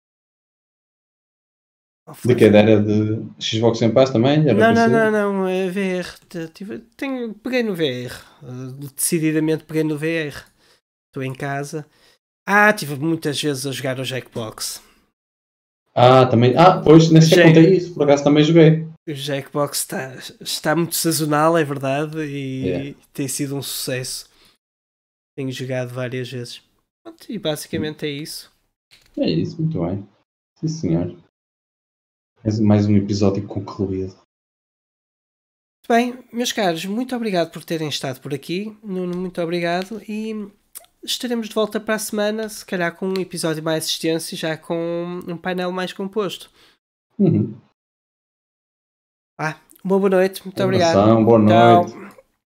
De que era de Xbox Game Pass também? Não, é VR. Peguei no VR. Decididamente peguei no VR. Estou em casa. Estive muitas vezes a jogar o Jackbox. Também. Pois, nem sequer contei isso, por acaso também joguei. O Jackbox está muito sazonal, é verdade, e tem sido um sucesso. Tenho jogado várias vezes. E basicamente é isso. É isso, muito bem. Sim, senhor. Mais um episódio concluído. Bem, meus caros, muito obrigado por terem estado por aqui. Nuno, muito obrigado. E estaremos de volta para a semana, se calhar com um episódio mais extenso e já com um painel mais composto. Uhum. Uma boa noite, muito obrigado. Boa noite.